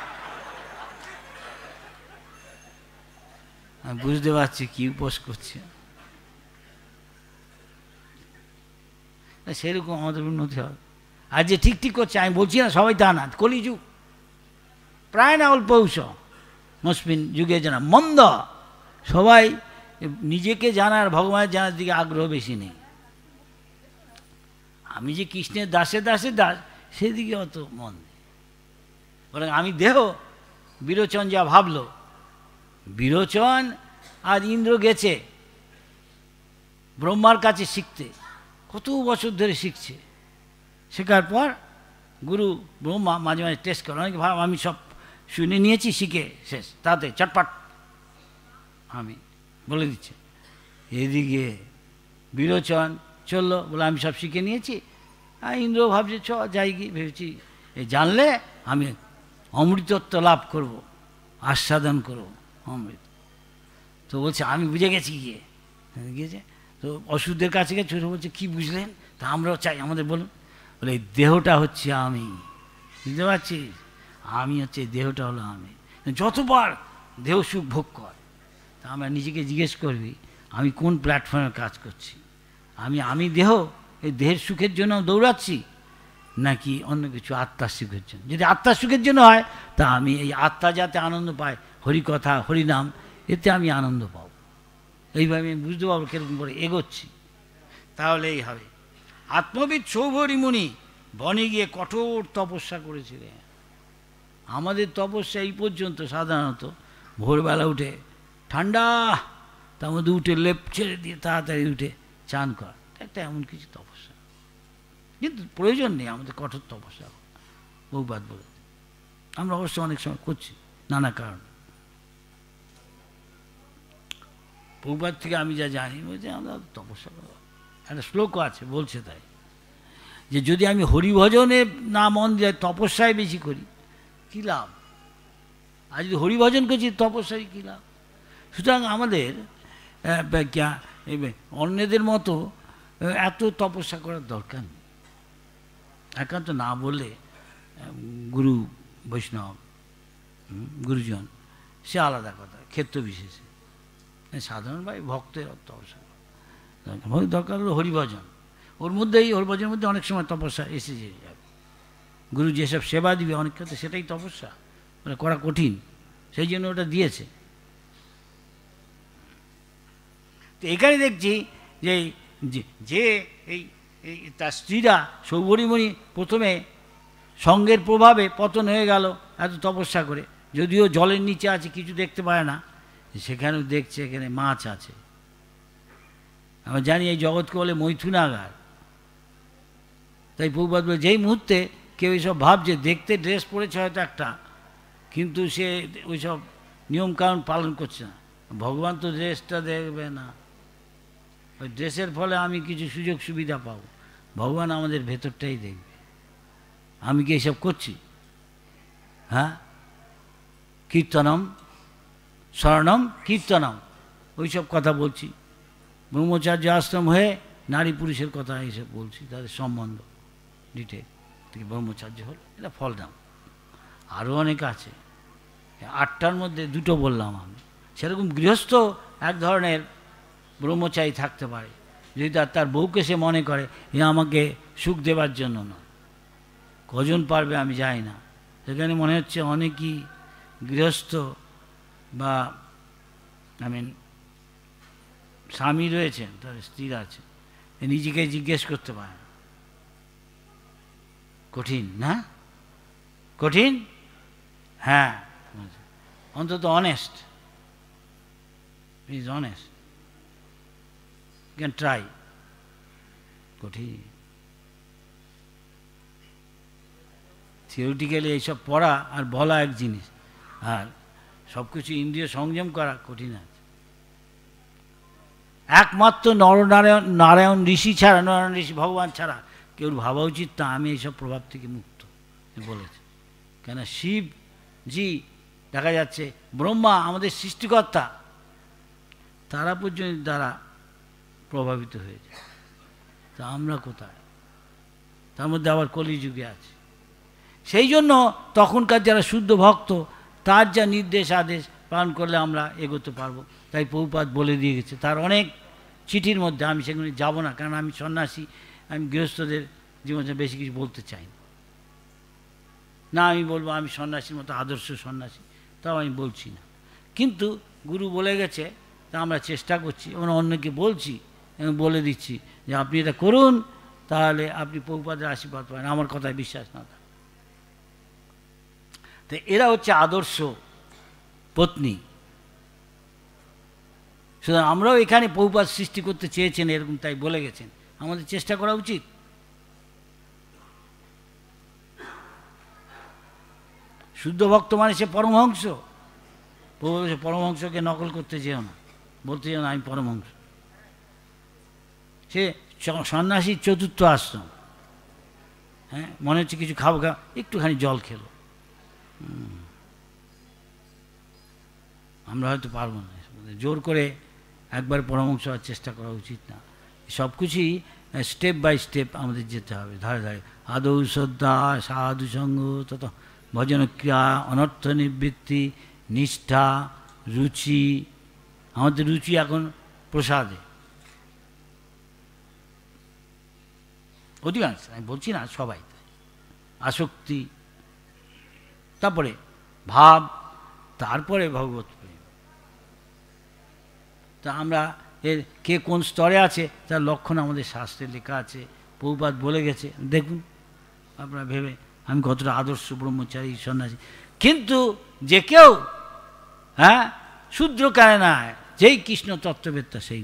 আমি বুঝতে পারছি কি উপোস করছে, সেরকম আমাদের উন্নতি হবে। আর যে ঠিক ঠিক করছে, আমি বলছি না সবাই তা না, কলিযুগ প্রায় না অল্প ঔষ মসমিন যুগে জানা মন্দ, সবাই নিজেকে জানার ভগবানের জানার দিকে আগ্রহ বেশি নেই। আমি যে কৃষ্ণের দাসে দাসে দাস, সেদিকে অত মন নেই। বরং আমি দেহ, বিরোচন যা ভাবলো, বিরোচন আর ইন্দ্র গেছে ব্রহ্মার কাছে শিখতে, কত বছর ধরে শিখছে, শেখার পর গুরু ব্রহ্মা মাঝে মাঝে টেস্ট করে, অনেকে ভাব আমি সব শুনে নিয়েছি, শিখে শেষ, তাতে চটপট আমি বলে দিচ্ছে। এদিকে বিরোচন চললো, বলে আমি সব শিখে নিয়েছি, আর ইন্দ্র ভাবছে চ যাই গিয়ে ভেবেছি এ জানলে আমি অমৃতত্ব লাভ করব, আস্বাদন করব অমৃত। তো বলছে আমি বুঝে গেছি, গিয়ে গিয়েছে তো অসুরদের কাছে গিয়ে ছোটো বলছে কী বুঝলেন, তা আমরাও চাই আমাদের বলুন। বলে এই দেহটা হচ্ছে আমি, বুঝতে পারছিস? আমি হচ্ছে দেহটা হলো আমি। যতবার দেহ সুখ ভোগ কর, তা আমরা নিজেকে জিজ্ঞেস করবি আমি কোন প্ল্যাটফর্মে কাজ করছি। আমি আমি দেহ, এই দেহের সুখের জন্য দৌড়াচ্ছি, নাকি অন্য কিছু আত্মার সুখের জন্য? যদি আত্মার সুখের জন্য হয়, তা আমি এই আত্মা যাতে আনন্দ পায়, হরিকথা হরিনাম, এতে আমি আনন্দ পাব। এইভাবে আমি বুঝতে পারবো কীরকম করে এগোচ্ছি, তাহলেই হবে। আত্মবিদ সৌভরী মুনি বনে গিয়ে কঠোর তপস্যা করেছিলেন। আমাদের তপস্যা এই পর্যন্ত সাধারণত ভোরবেলা উঠে ঠান্ডা, তার মধ্যে উঠে লেপ ছেড়ে দিয়ে তাড়াতাড়ি উঠে চান করা, একটা এমন কিছু তপস্যা। কিন্তু প্রয়োজন নেই আমাদের কঠোর তপস্যা, বহুবাদ বলে। আমরা অবশ্য অনেক সময় করছি নানা কারণ। বহুবাদ থেকে আমি যা জানি বলছি আমরা তপস্যা করব। একটা শ্লোকও আছে বলছে তাই, যে যদি আমি হরিভজনে না মন দিয়ে তপস্যায় বেশি করি কী লাভ? আর যদি হরিভজন করছি তপস্যায় কী লাভ? সুতরাং আমাদের অন্যদের মতো এত তপস্যা করার দরকার নেই। একান্ত না বললে গুরু বৈষ্ণব গুরুজন সে আলাদা কথা, ক্ষেত্র বিশেষে। সাধারণভাবে ভক্তের তপস্যা দরকার হলো হরিভজন। ওর মধ্যেই হরিভজনের মধ্যে অনেক সময় তপস্যা এসে যাবে। গুরু যেসব সেবা দিবে অনেক ক্ষেত্রে সেটাই তপস্যা, মানে করা কঠিন, সেই জন্য ওটা দিয়েছে। তো এখানে দেখছি যে যে এই তার স্ত্রীরা সৌভরীমণি প্রথমে সঙ্গের প্রভাবে পতন হয়ে গেল এত তপস্যা করে, যদিও জলের নিচে আছে কিছু দেখতে পায় না, সেখানেও দেখছে এখানে মাছ আছে। আমরা জানি এই জগৎকে বলে মৈথুনাগার। তাই প্রভুপাদ বলে যেই মুহূর্তে কেউ এইসব ভাবছে, দেখতে ড্রেস পরেছে হয়তো একটা, কিন্তু সে ওইসব নিয়মকানুন পালন করছে না, ভগবান তো ড্রেসটা দেখবে না, ওই ড্রেসের ফলে আমি কিছু সুযোগ সুবিধা পাবো, ভগবান আমাদের ভেতরটাই দেখবে। আমি কি এইসব করছি? হ্যাঁ, কীর্তনম স্মরণম কীর্তনম, ওইসব কথা বলছি। ব্রহ্মচার্য আশ্রম হয়ে নারী পুরুষের কথা এইসব বলছি, তাদের সম্বন্ধ ডিটেল থেকে ব্রহ্মচার্য হল, এটা ফলদাম। আরও অনেক আছে, আটটার মধ্যে দুটো বললাম আমি। সেরকম গৃহস্থ এক ধরনের ব্রহ্মচারী থাকতে পারে, যদি তার তার বউকে সে মনে করে এ আমাকে সুখ দেবার জন্য না। কজন পারবে আমি জানি না। সেখানে মনে হচ্ছে অনেকই গৃহস্থ বা আই মিন স্বামী রয়েছেন, তার স্ত্রী আছে, নিজেকে জিজ্ঞেস করতে পারে। কঠিন না? কঠিন? হ্যাঁ, অন্তত honest, is honest, can try. কঠিন থিওরিটিক্যালি এইসব পড়া আর বলা এক জিনিস, আর সব কিছু ইন্দ্রিয় সংযম করা কঠিন আছে। একমাত্র নরনারায়ণ নারায়ণ ঋষি ছাড়া, নারায়ণ ঋষি ভগবান ছাড়া কেউ ভাবা উচিত তা আমি এইসব প্রভাব থেকে মুক্ত বলেছে। কেন শিবজি দেখা যাচ্ছে, ব্রহ্মা আমাদের সৃষ্টিকর্তা, তারা পর্যন্ত দ্বারা প্রভাবিত হয়েছে, তা আমরা কোথায়? তার মধ্যে আবার কলিযুগে আছে। সেই জন্য তখনকার যারা শুদ্ধ ভক্ত, তার যা নির্দেশ আদেশ পালন করলে আমরা এগোতে পারবো। তাই প্রভুপাদ বলে দিয়ে গেছে তার অনেক চিঠির মধ্যে। আমি সেগুলি যাব না, কারণ আমি সন্ন্যাসী, আমি গৃহস্থদের জীবনে বেশি কিছু বলতে চাই না। না আমি বলবো আমি সন্ন্যাসীর মতো আদর্শ সন্ন্যাসী, তাও আমি বলছি না। কিন্তু গুরু বলে গেছে, তা আমরা চেষ্টা করছি এবং অন্যকে বলছি এবং বলে দিচ্ছি যে আপনি এটা করুন, তাহলে আপনি প্রভুপাদের আশীর্বাদ পাবেন, আমার কথায় বিশ্বাস না থাকে। তো এরা হচ্ছে আদর্শ পত্নী। সুতরাং আমরাও এখানে প্রভুপাদ সৃষ্টি করতে চেয়েছেন এরকম, তাই বলে গেছেন, আমাদের চেষ্টা করা উচিত। শুদ্ধ ভক্ত মানে সে পরমহংস। প্রভু পরমহংসকে নকল করতে যেও না, বলতে যেও না আমি পরমহংস। সে সন্ন্যাসীর চতুর্থ আশ্রম, হ্যাঁ, মনে হচ্ছে কিছু খাবো, খা একটুখানি জল খেলো, আমরা হয়তো পারবো না। জোর করে একবার পরমহংস হওয়ার চেষ্টা করা উচিত না। সব কিছুই স্টেপ বাই স্টেপ আমাদের যেতে হবে, ধারে ধারে। আদৌ শ্রদ্ধা, সাধু সঙ্গ, তত ভজন ক্রিয়া, অনর্থ নিবৃত্তি, নিষ্ঠা, রুচি। আমাদের রুচি এখন প্রসাদে, অধিকাংশ, আমি বলছি না সবাই। আসক্তি, তারপরে ভাব, তারপরে ভগবত প্রেম। তা আমরা এর কে কোন স্তরে আছে তার লক্ষণ আমাদের শাস্ত্রে লেখা আছে, প্রভুপাদ বলে গেছে। দেখুন আপনারা ভেবে, আমি কতটা আদর্শ ব্রহ্মচারী সন্ন্যাসী। কিন্তু যে কেউ হ্যাঁ শূদ্র কেন না, যেই কৃষ্ণ তত্ত্ববেত্তা সেই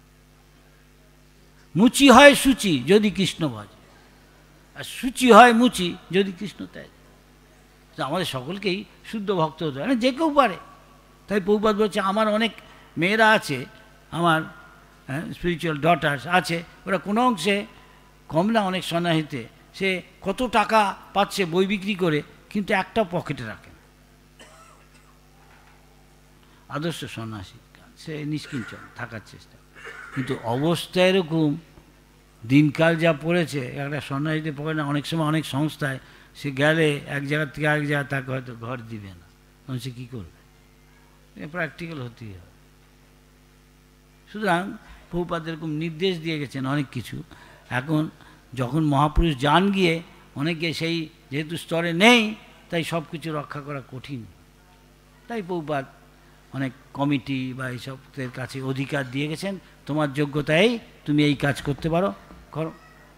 মুচি হয় সূচি যদি কৃষ্ণ ভজে, আর সূচি হয় মুচি যদি কৃষ্ণ ত্যাজ। আমাদের সকলকেই শুদ্ধ ভক্ত হতে হয়, যে কেউ পারে। তাই প্রভুপাদ বলছে, আমার অনেক মেয়েরা আছে, আমার স্পিরিচুয়াল ডটার্স আছে, ওরা কোনো অংশে কম না, অনেক সন্ন্যাসীতে সে কত টাকা পাচ্ছে বই বিক্রি করে, কিন্তু একটা পকেটে রাখে না। আদর্শ সন্ন্যাসী সে নিষ্কিঞ্চন থাকার চেষ্টা, কিন্তু অবস্থা এরকম, দিনকাল যা পড়েছে, একটা সন্ন্যাসীতে পড়ে না। অনেক সময় অনেক সংস্থায় সে গেলে এক জায়গার থেকে আরেক জায়গায় তাকে হয়তো ঘর দিবে না, তখন সে কী করবে? প্র্যাকটিক্যাল হতেই হবে। সুতরাং প্রভুপাদ এরকম নির্দেশ দিয়ে গেছেন অনেক কিছু। এখন যখন মহাপুরুষ যান গিয়ে, অনেকে সেই যেহেতু স্তরে নেই, তাই সব কিছু রক্ষা করা কঠিন। তাই প্রভুপাদ অনেক কমিটি বা এইসবের কাছে অধিকার দিয়ে গেছেন, তোমার যোগ্যতায় তুমি এই কাজ করতে পারো, করো।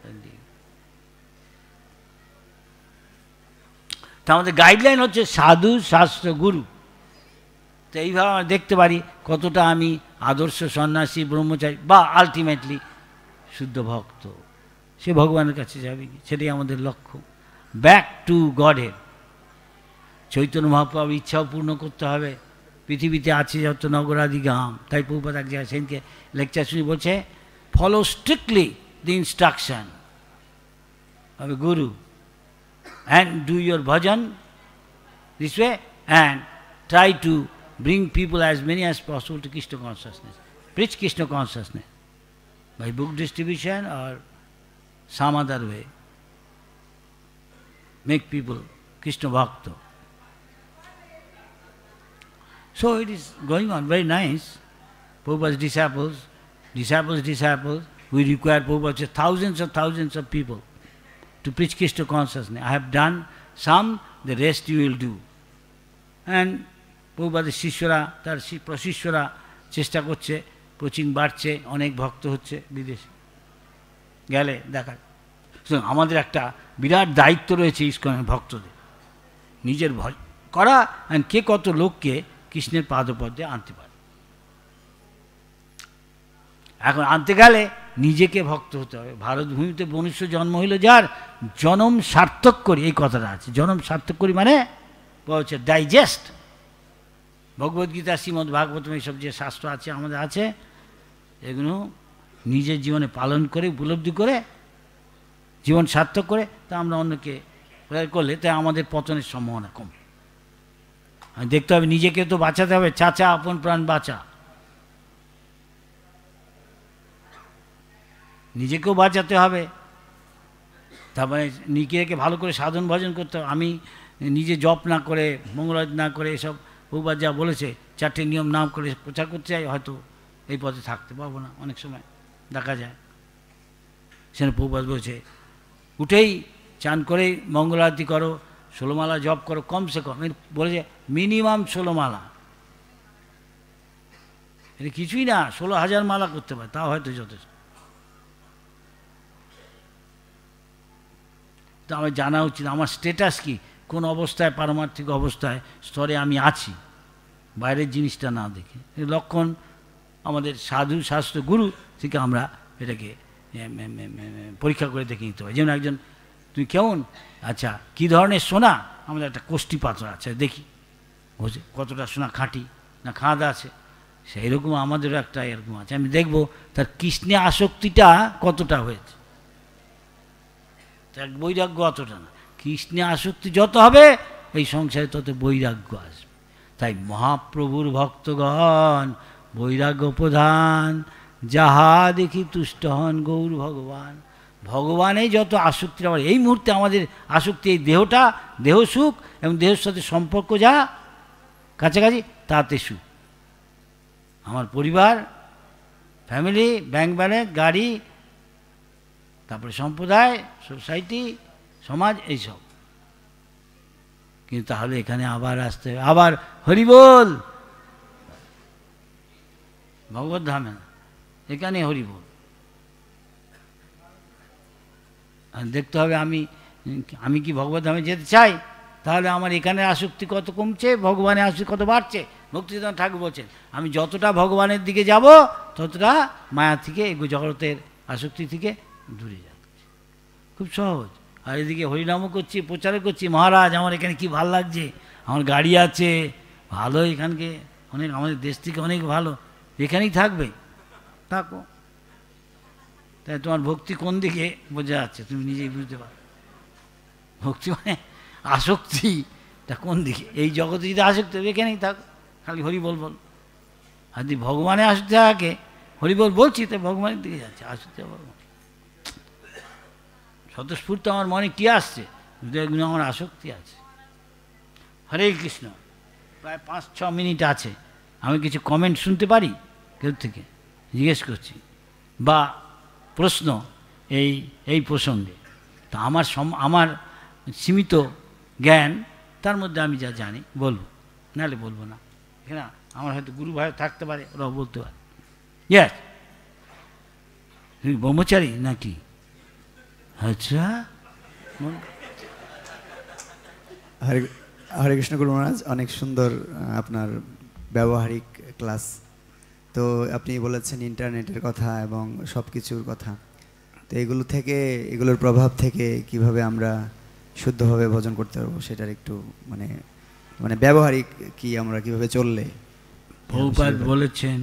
তা আমাদের গাইডলাইন হচ্ছে সাধু, শাস্ত্র, গুরু। তো এইভাবে আমরা দেখতে পারি কতটা আমি আদর্শ সন্ন্যাসী, ব্রহ্মচারী, বা আলটিমেটলি শুদ্ধ ভক্ত। সে ভগবানের কাছে যাবে, সেটাই আমাদের লক্ষ্য, ব্যাক টু গডের। চৈতন্য মহাপ্রভুর ইচ্ছাও পূর্ণ করতে হবে। পৃথিবীতে আছে যত নগরাদি গ্রাম, তাই প্রভুপাদ এক জায়গায় সেদিনকে লেকচার শুনি বলছে, follow strictly the instruction of a guru and do your bhajan this way and try to bring people as many as possible to Krishna consciousness. Preach Krishna consciousness by book distribution or some other way. Make people Krishna Bhakta. So it is going on very nice. Prabhupada's disciples, disciples, disciples, we require Prabhupada thousands and thousands of people to preach Krishna consciousness. I have done some, the rest you will do. And প্রভুপাদের শিষ্যরা, তার প্রশিষ্যরা চেষ্টা করছে, কোচিং বাড়ছে, অনেক ভক্ত হচ্ছে বিদেশে গেলে দেখা। সুতরাং আমাদের একটা বিরাট দায়িত্ব রয়েছে ইস্কনের ভক্তদের, নিজের ভজ করা, আর কে কত লোককে কৃষ্ণের পাদপদ্মে আনতে পারে। এখন আনতে গেলে নিজেকে ভক্ত হতে হবে। ভারতভূমিতে মনুষ্য জন্ম হইল যার, জনম সার্থক করি, এই কথাটা আছে। জনম সার্থক করি মানে হচ্ছে ডাইজেস্ট ভগবদ্গীতা, শ্রীমদ ভাগবতম, এইসব যে শাস্ত্র আছে আমাদের আছে, এগুলো নিজের জীবনে পালন করে, উপলব্ধি করে, জীবন সার্থক করে, তা আমরা অন্যকে করলে তাই আমাদের পতনের সম্ভাবনা কম। দেখতে হবে নিজেকে তো বাঁচাতে হবে, চাচা আপন প্রাণ বাঁচা, নিজেকেও বাঁচাতে হবে। তারপরে নিজেকে ভালো করে সাধন ভজন করতে হবে। আমি নিজে জপ না করে, মঙ্গলাজ না করে, এসব প্রভুপাদ যা বলেছে চারটে নিয়ম নাম করে প্রচার করতে চাই, হয়তো এই পথে থাকতে পারবো না। অনেক সময় দেখা যায় সেখানে প্রভুপাদ বলছে, উঠেই চান করেই মঙ্গলারতি করো, ষোলোমালা জপ করো, কমসে কম বলেছে মিনিমাম ষোলোমালা। এটা কিছুই না, ষোলো হাজার মালা করতে পারে, তাও হয়তো যথেষ্ট। তো আমার জানা উচিত আমার স্ট্যাটাস কি, কোন অবস্থায়, পারমার্থিক অবস্থায় স্তরে আমি আছি, বাইরের জিনিসটা না দেখে। লক্ষণ আমাদের সাধু, শাস্ত্র, গুরু থেকে আমরা এটাকে পরীক্ষা করে দেখে নিতে হবে। যেমন একজন, তুমি কেমন, আচ্ছা কী ধরনের সোনা, আমাদের একটা কোষ্ঠী পাত্র আছে, দেখি বুঝে কতটা সোনা খাঁটি না খাঁদা আছে, সেই রকম আমাদেরও একটা এরকম আছে। আমি দেখবো তার কৃষ্ণে আসক্তিটা কতটা হয়েছে। এক বৈরাগ্য অতটা না, কৃষ্ণে আসক্তি যত হবে এই সংসারে তত বৈরাগ্য আসবে। তাই মহাপ্রভুর ভক্তগণ বৈরাগ্য প্রধান, যাহা দেখি তুষ্ট হন গৌর ভগবান। ভগবানে যত আসক্তি, আমার এই মুহূর্তে আমাদের আসক্তি এই দেহটা, দেহ সুখ এবং দেহের সাথে সম্পর্ক যা কাছাকাছি তাতে সুখ। আমার পরিবার, ফ্যামিলি, ব্যাংক ব্যালেন্স, গাড়ি, তারপরে সম্প্রদায়, সোসাইটি, সমাজ, এইসব। কিন্তু তাহলে এখানে আবার আসতে হবে, আবার হরি বল, ভগবত ধামে এখানে হরি বল। দেখতে হবে আমি আমি কি ভগবত ধামে যেতে চাই, তাহলে আমার এখানে আসক্তি কত কমছে, ভগবানের আসক্তি কত বাড়ছে। ভক্তিদান ঠাকুর বলছেন আমি যতটা ভগবানের দিকে যাব ততটা মায়া থেকে, এই জগতের আসক্তি থেকে দূরে যাচ্ছি। খুব সহজ। আর এদিকে হরিনামও করছি, প্রচারও করছি, মহারাজ আমার এখানে কি ভালো লাগছে, আমার গাড়ি আছে, ভালো, এখানকে অনেক, আমাদের দেশ থেকে অনেক ভালো, এখানেই থাকবে, থাকো। তাই তোমার ভক্তি কোন দিকে বোঝা যাচ্ছে, তুমি নিজেই বুঝতে পারো। ভক্তি মানে আসক্তিটা কোন দিকে, এই জগতে যদি আসক্তি হবে এখানেই থাকো, খালি হরি বল বল। আর যদি ভগবানে আসক্তি থাকে, হরি বল বলছি, তাই ভগবানের দিকে যাচ্ছে, আসক্তি ভগবান। স্বতঃস্ফূর্ত আমার মনে কী আসছে, এগুলো আমার আসক্তি আছে। হরে কৃষ্ণ। প্রায় পাঁচ ছ মিনিট আছে, আমি কিছু কমেন্ট শুনতে পারি কেউ থেকে, জিজ্ঞেস করছি, বা প্রশ্ন এই এই প্রসঙ্গে। তা আমার সম আমার সীমিত জ্ঞান, তার মধ্যে আমি যা জানি বলবো, নাহলে বলবো না। এখানে আমার হয়তো গুরু ভাই থাকতে পারে, ওরাও বলতে পারে। ইয়েস, ব্রহ্মচারী নাকি? আচ্ছা, হরে হরে কৃষ্ণ গুরু মহারাজ, অনেক সুন্দর আপনার ব্যবহারিক ক্লাস। তো আপনি বলেছেন ইন্টারনেটের কথা এবং সব কিছুর কথা, তো এগুলো থেকে, এগুলোর প্রভাব থেকে কিভাবে আমরা শুদ্ধভাবে ভজন করতে পারবো সেটার একটু মানে মানে ব্যবহারিক কি, আমরা কিভাবে চললে। প্রভুপাদ বলেছেন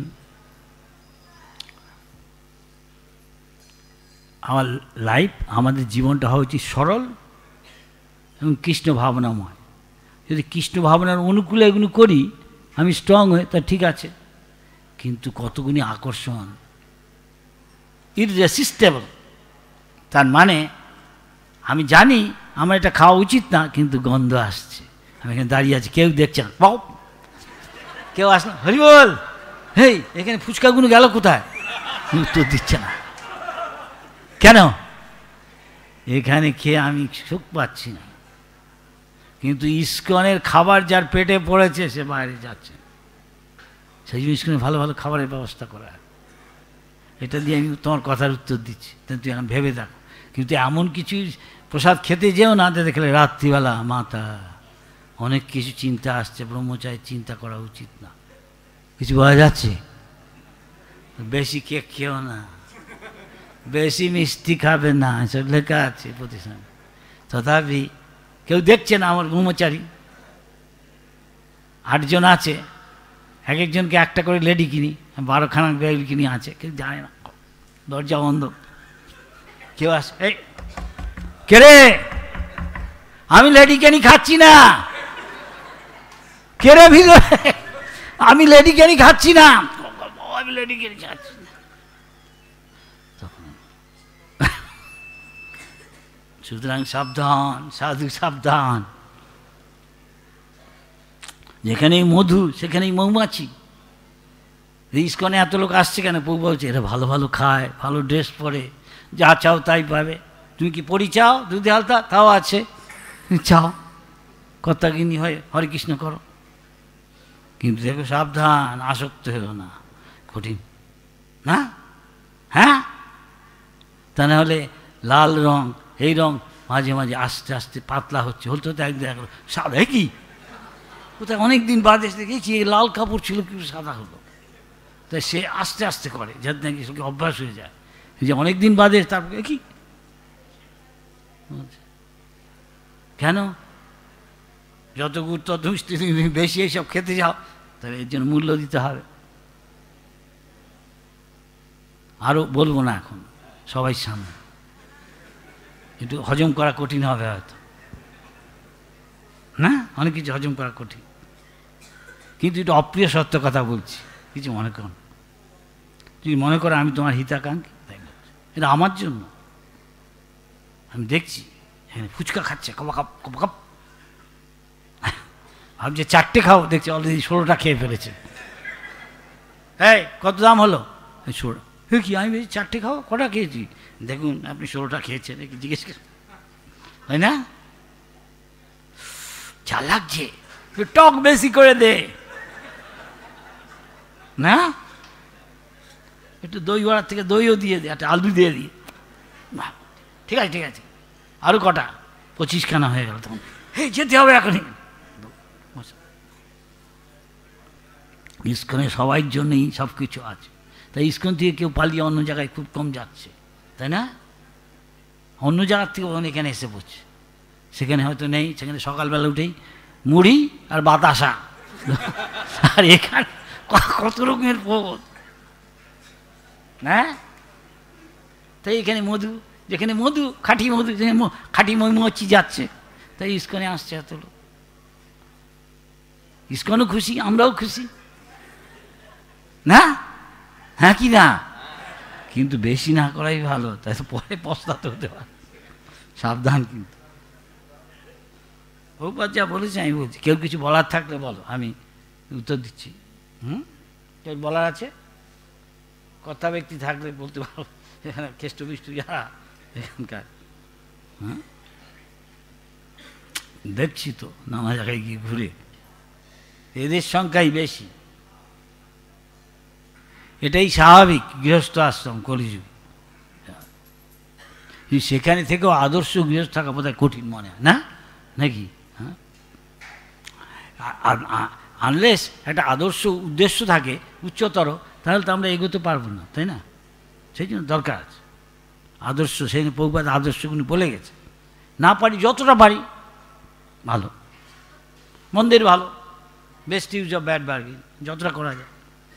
আমার লাইফ, আমাদের জীবনটা হওয়া উচিত সরল এবং কৃষ্ণ ভাবনাময়। যদি কৃষ্ণ ভাবনার অনুকূলে এগুলো করি, আমি স্ট্রং হই, তা ঠিক আছে। কিন্তু কতগুলি আকর্ষণ, ইররেসিস্টেবল। তার মানে আমি জানি আমার এটা খাওয়া উচিত না, কিন্তু গন্ধ আসছে, আমি এখানে দাঁড়িয়ে আছি, কেউ দেখছে না, পাও কেউ আসলো, হরি বল, হেই এখানে ফুচকাগুলো গেল কোথায়, উত্তর দিচ্ছে না কেন? এখানে খেয়ে আমি সুখ পাচ্ছি না। কিন্তু ইস্কনের খাবার যার পেটে পড়েছে সে বাইরে যাচ্ছে, সেই জন্য ইস্কনে ভালো ভালো খাবারের ব্যবস্থা করা। এটা দিয়ে আমি তোমার কথার উত্তর দিচ্ছি, তুই এখন ভেবে দেখো। কিন্তু এমন কিছু প্রসাদ খেতে যেও না, দেখলে রাত্রিবেলা মাথা অনেক কিছু চিন্তা আসছে, ব্রহ্মচারী চিন্তা করা উচিত না। কিছু বোঝা যাচ্ছে? বেশি কেক খেও না, বেশি মিষ্টি খাবে না, সব লেখা আছে প্রতিষ্ঠান। তথাপি কেউ দেখছে না, আমার ব্রহ্মচারী আটজন আছে, এক একজনকে একটা করে লেডি কিনি, বারোখানা ব্যাগ কিনি আছে, কেউ জানে না, দরজা বন্ধ। কেউ আসে, এই কে রে, আমি লেডি কেনি খাচ্ছি না, কে রে ভিতরে, আমি লেডি কেনি খাচ্ছি না, আমি লেডি কেনি খাচ্ছি না। সুতরাং সাবধান সাধু, সাবধান। যেখানেই মধু সেখানেই মৌমাছি। ইস্কনে এত লোক আসছে কেন? প্রভু বলছে এরা ভালো ভালো খায়, ভালো ড্রেস পরে, যা চাও তাই পাবে। তুমি কি পরি চাও, দুধে হালতা, তাও আছে, চাও, কর্তাগিনী হয়ে হরে কৃষ্ণ করো। কিন্তু দেখো সাবধান, আসক্ত হলো না, কঠিন না? হ্যাঁ, তা না হলে লাল রং, এই রং মাঝে মাঝে আস্তে আস্তে পাতলা হচ্ছে, হলতে হতে একদিন এখন সাদা, কি কোথায় অনেক দিন বাদে দেখেছি এই লাল কাপড় ছিল কি সাদা হলো। তাই সে আস্তে আস্তে করে, যাতে নাকি সে অভ্যাস হয়ে যায়, যে অনেক দিন বাদে তারপরে কি কেন? যত গুড় তত মিষ্টি, তুমি বেশি এইসব খেতে যাও, তাহলে এর জন্য মূল্য দিতে হবে। আরও বলবো না এখন সবাই সামনে, একটু হজম করা কঠিন হবে হয়তো, না? অনেক কিছু হজম করা কঠিন, কিন্তু একটু অপ্রিয় সত্য কথা বলছি, কিছু মনে করুন। যদি মনে করো আমি তোমার হিতাকাঙ্ক্ষী, তাই না? এটা আমার জন্য। আমি দেখছি এখানে ফুচকা খাচ্ছে কবা কাপ কবা কাপ, ভাবছে চারটে খাও, দেখছি অলরেডি ষোলোটা খেয়ে ফেলেছে। এই কত দাম হলো? ষোলো। হে কি, আমি বলছি চারটে খাও, কটা খেয়েছি? দেখুন আপনি ষোলোটা খেয়েছেন, কি জিজ্ঞেস কর, তাই না? যা লাগছে টক বেশি করে দে না, একটু দই বড়ার থেকে দইও দিয়ে দে, একটা আলু দিয়ে দিয়ে, ঠিক আছে ঠিক আছে, আরও কটা, পঁচিশ খানা হয়ে গেল। তখন হে যেতে হবে এখনই। ইস্কনে সবার জন্যই সব কিছু আছে, তাই ইস্কন থেকে কেউ পালিয়ে অন্য জায়গায় খুব কম যাচ্ছে, তাই না? অন্য জায়গার থেকে ওখানে এখানে এসে পড়ছে, সেখানে হয়তো নেই, সেখানে সকালবেলা উঠেই মুড়ি আর বাতাসা, আর এখানে কত রকমের পদ, হ্যাঁ? তাই এখানে মধু, যেখানে মধু খাঁটি মধু, যেখানে খাঁটি মৌমাছি যাচ্ছে, তাই ইস্কনে আসছে এত লোক। ইস্কনও খুশি, আমরাও খুশি না, হ্যাঁ কি না? কিন্তু বেশি না করাই ভালো, তাই তো পরে পস্তাতে হতে পারে, সাবধান। কিন্তু বহুবার যা বলেছে আমি বলছি, কেউ কিছু বলার থাকলে বলো, আমি উত্তর দিচ্ছি। হুম, কেউ বলার আছে, কথা ব্যক্তি থাকলে বলতে পারো, এখানে কেষ্ট বিষ্টু যারা এখানকার, হ্যাঁ দেখছি তো নানা জায়গায় গিয়ে ঘুরে, এদের সংখ্যাই বেশি। এটাই স্বাভাবিক গৃহস্থ আশ্রম কলিযুগ, সেখানে থেকেও আদর্শ গৃহস্থ থাকা বোধহয় কঠিন মনে হয় না, নাকি? হ্যাঁ, আনলেস একটা আদর্শ উদ্দেশ্য থাকে উচ্চতর, তাহলে তো আমরা এগোতে পারবো না, তাই না? সেই জন্য দরকার আছে আদর্শ। সেই প্রভুপাদ আদর্শগুলি বলে গেছে, না পারি যতটা পারি ভালো, মন্দির ভালো, best use of bad bargain, যতটা করা যায়।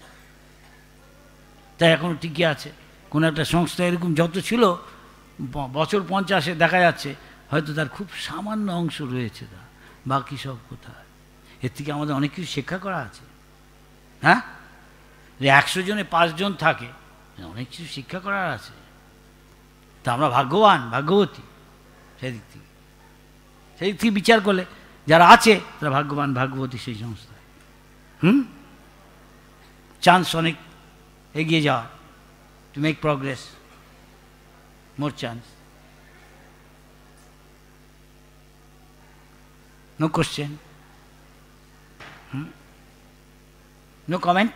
তাই এখনও টিকে আছে। কোনো একটা সংস্থা এরকম যত ছিল বছর পঞ্চাশে দেখা যাচ্ছে হয়তো তার খুব সামান্য অংশ রয়েছে, তা বাকি সব কোথায়? এর থেকে আমাদের অনেক কিছু শিক্ষা করা আছে। হ্যাঁ, যে একশো জনে পাঁচজন থাকে, অনেক কিছু শিক্ষা করার আছে। তা আমরা ভাগ্যবান, ভাগ্যবতী সেই দিক থেকে। সেই দিক থেকে বিচার করলে যারা আছে তারা ভাগ্যবান, ভাগ্যবতী সেই সংস্থায়। হুম, চান্স অনেক এগিয়ে যাওয়া, to make progress, more chance. No question, no comment.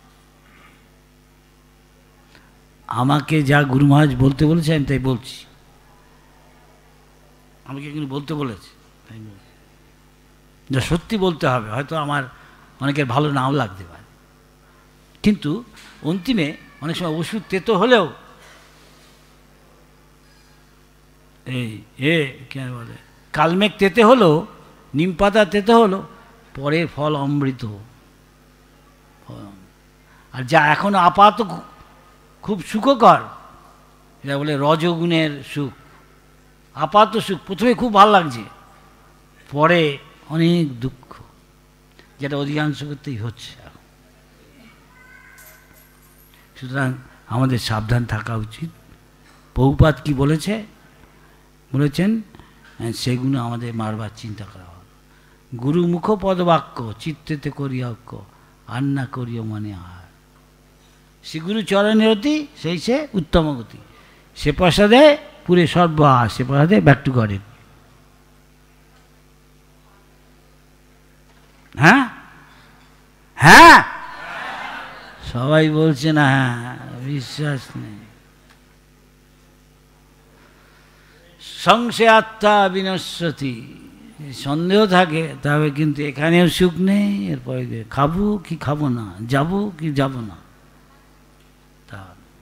আমাকে যা গুরু মহারাজ বলতে বলেছে আমি তাই বলছি, আমাকে কিন্তু বলতে বলেছে তাই বলছি, যা সত্যি বলতে হবে। হয়তো আমার অনেকের ভালো নাও লাগতে পারে, কিন্তু অন্তিমে অনেক সময় ওষুধ তেতো হলেও এই এ কেন বলে কালমেঘ তেতে হলো, নিম পাতা তেতে হলো, পরে ফল অমৃত। আর যা এখন আপাত খুব সুখকর, এটা বলে রজগুণের সুখ, আপাত সুখ। প্রথমে খুব ভালো লাগছে, পরে অনেক দুঃখ, যেটা অধিকাংশ ক্ষেত্রেই হচ্ছে। সুতরাং আমাদের সাবধান থাকা উচিত। বহুপাত কি বলেছে, বলেছেন সেগুলো আমাদের মারবার চিন্তা করা হয়। গুরু মুখ পদবাক্য চিত্তেতে করিয়া অক্ষ, আর না করিও মনে আর। শ্রীগুরু চরণের অতি সেই সে উত্তম গতি, সে প্রসাদে পুরে সর্বহার, সে প্রসাদে ব্যাক টু গডের। হ্যাঁ হ্যাঁ, সবাই বলছে না, হ্যাঁ, বিশ্বাস নেই। সংশয়াত্মা বিনশ্বতি, সন্দেহ থাকে তবে কিন্তু এখানেও সুখ নেই, এরপরে খাবো কি খাবো না, যাবো কি যাব না। তা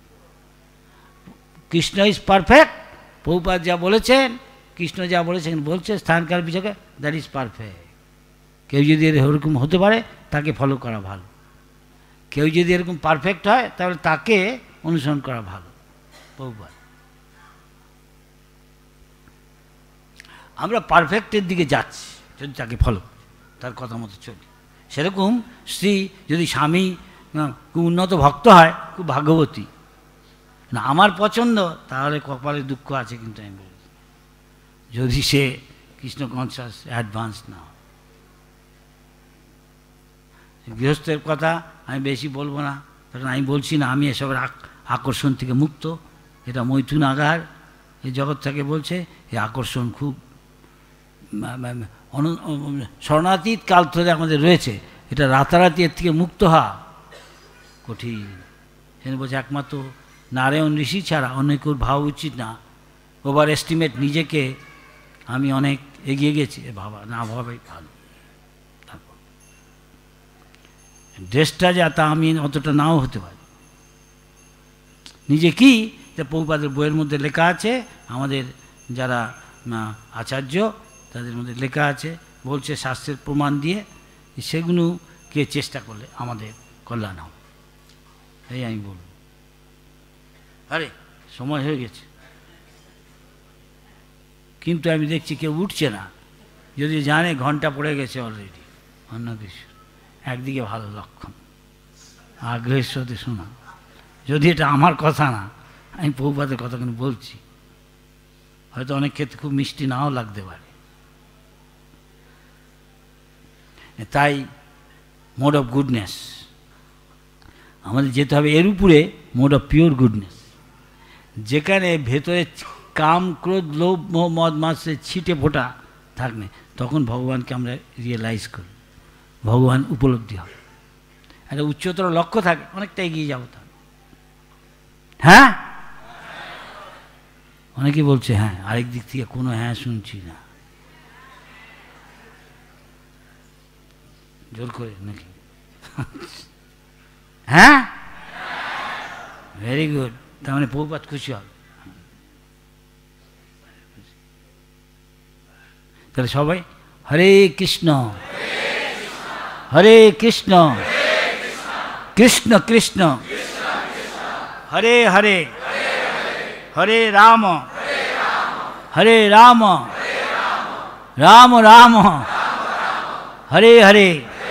কৃষ্ণ ইজ পারফেক্ট, প্রভুপাদ যা বলেছেন, কৃষ্ণ যা বলেছেন বলছে স্থানকাল বিচকে, দ্যাট ইজ পারফেক্ট। কেউ যদি এরকম হতে পারে তাকে ফলো করা ভালো, কেউ যদি এরকম পারফেক্ট হয় তাহলে তাকে অনুসরণ করা ভালো। প্রভুপাদ আমরা পারফেক্টের দিকে যাচ্ছি যদি তাকে ফলো, তার কথা মতো চলি। সেরকম স্ত্রী যদি স্বামী খুব উন্নত ভক্ত হয়, খুব ভাগ্যবতী। না আমার পছন্দ, তাহলে কপালে দুঃখ আছে, কিন্তু আমি বলি যদি সে কৃষ্ণ কনসাস অ্যাডভান্স না। গৃহস্থের কথা আমি বেশি বলবো না, কারণ আমি বলছি না আমি এসবের আকর্ষণ থেকে মুক্ত। এটা মৈথুন আগার এই জগৎ থেকে বলছে, এই আকর্ষণ খুব স্বর্ণাতীত কাল ধরে আমাদের রয়েছে। এটা রাতারাতি এর থেকে মুক্ত হওয়া কঠিন। সেখানে বলছে একমাত্র নারায়ণ ঋষি ছাড়া অন্য কেউ ভাবা উচিত না। ওভার এস্টিমেট নিজেকে, আমি অনেক এগিয়ে গেছি, ভাবা না ভাবাই ভালো। তারপর দেশটা যা তা আমি অতটা নাও হতে পারি। নিজে কি যে প্রভুপাদের বইয়ের মধ্যে লেখা আছে, আমাদের যারা আচার্য তাদের মধ্যে লেখা আছে, বলছে শাস্ত্রের প্রমাণ দিয়ে, সেগুলোকে চেষ্টা করলে আমাদের কল্যাণ হবে। এই আমি বলব। আরে সময় হয়ে গেছে, কিন্তু আমি দেখছি কেউ উঠছে না। যদি জানে ঘন্টা পড়ে গেছে অলরেডি, অন্য কিছু একদিকে ভালো লক্ষণ, আগ্রহের সাথে শোনা। যদি এটা আমার কথা না, আমি প্রভুপাদের কথা কিন্তু বলছি, হয়তো অনেক ক্ষেত্রে খুব মিষ্টি নাও লাগতে পারে। তাই মোড অফ গুডনেস আমাদের যেতে হবে, এর উপরে মোড অফ পিওর গুডনেস, যেখানে ভেতরে কাম ক্রোধ লোভ মোহ মদ মাছের ছিটে ফোটা থাকবে, তখন ভগবানকে আমরা রিয়েলাইজ করি, ভগবান উপলব্ধি হবে। একটা উচ্চতর লক্ষ্য থাকে, অনেকটা এগিয়ে যাবো। তাহলে হ্যাঁ, অনেকেই বলছে হ্যাঁ, আরেক দিক থেকে কোনো হ্যাঁ শুনছি না, জোর করে নাকি? হ্যাঁ, ভেরি গুড। তার মানে প্রভুপাদ খুশি হবে। তাহলে সবাই হরে কৃষ্ণ হরে কৃষ্ণ কৃষ্ণ কৃষ্ণ হরে হরে হরে রাম হরে রাম রাম রাম হরে হরে।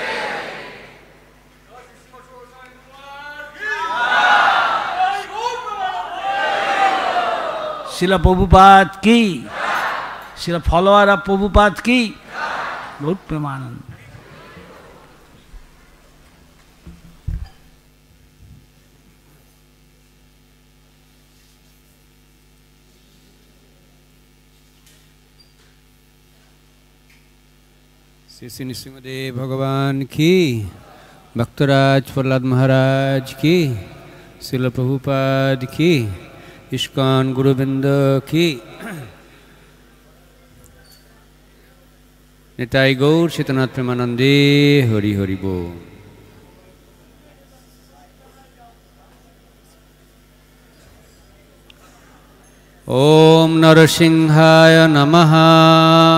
শিলা প্রভুপাদ কি, শিলা ফলোয়ার অফ প্রভুপাদ কি, বহুত প্রেমানন্দ। श्री श्री नृसिंहदेव भगवान की, भक्तराज प्रहलाद महाराज की, शिल प्रभुपाद की, इस्कॉन गुरुबिंद की, निताई गौर शीतनाथ प्रेमानंदे हरि हरि बोल। ओम नरसिंहाय नमः।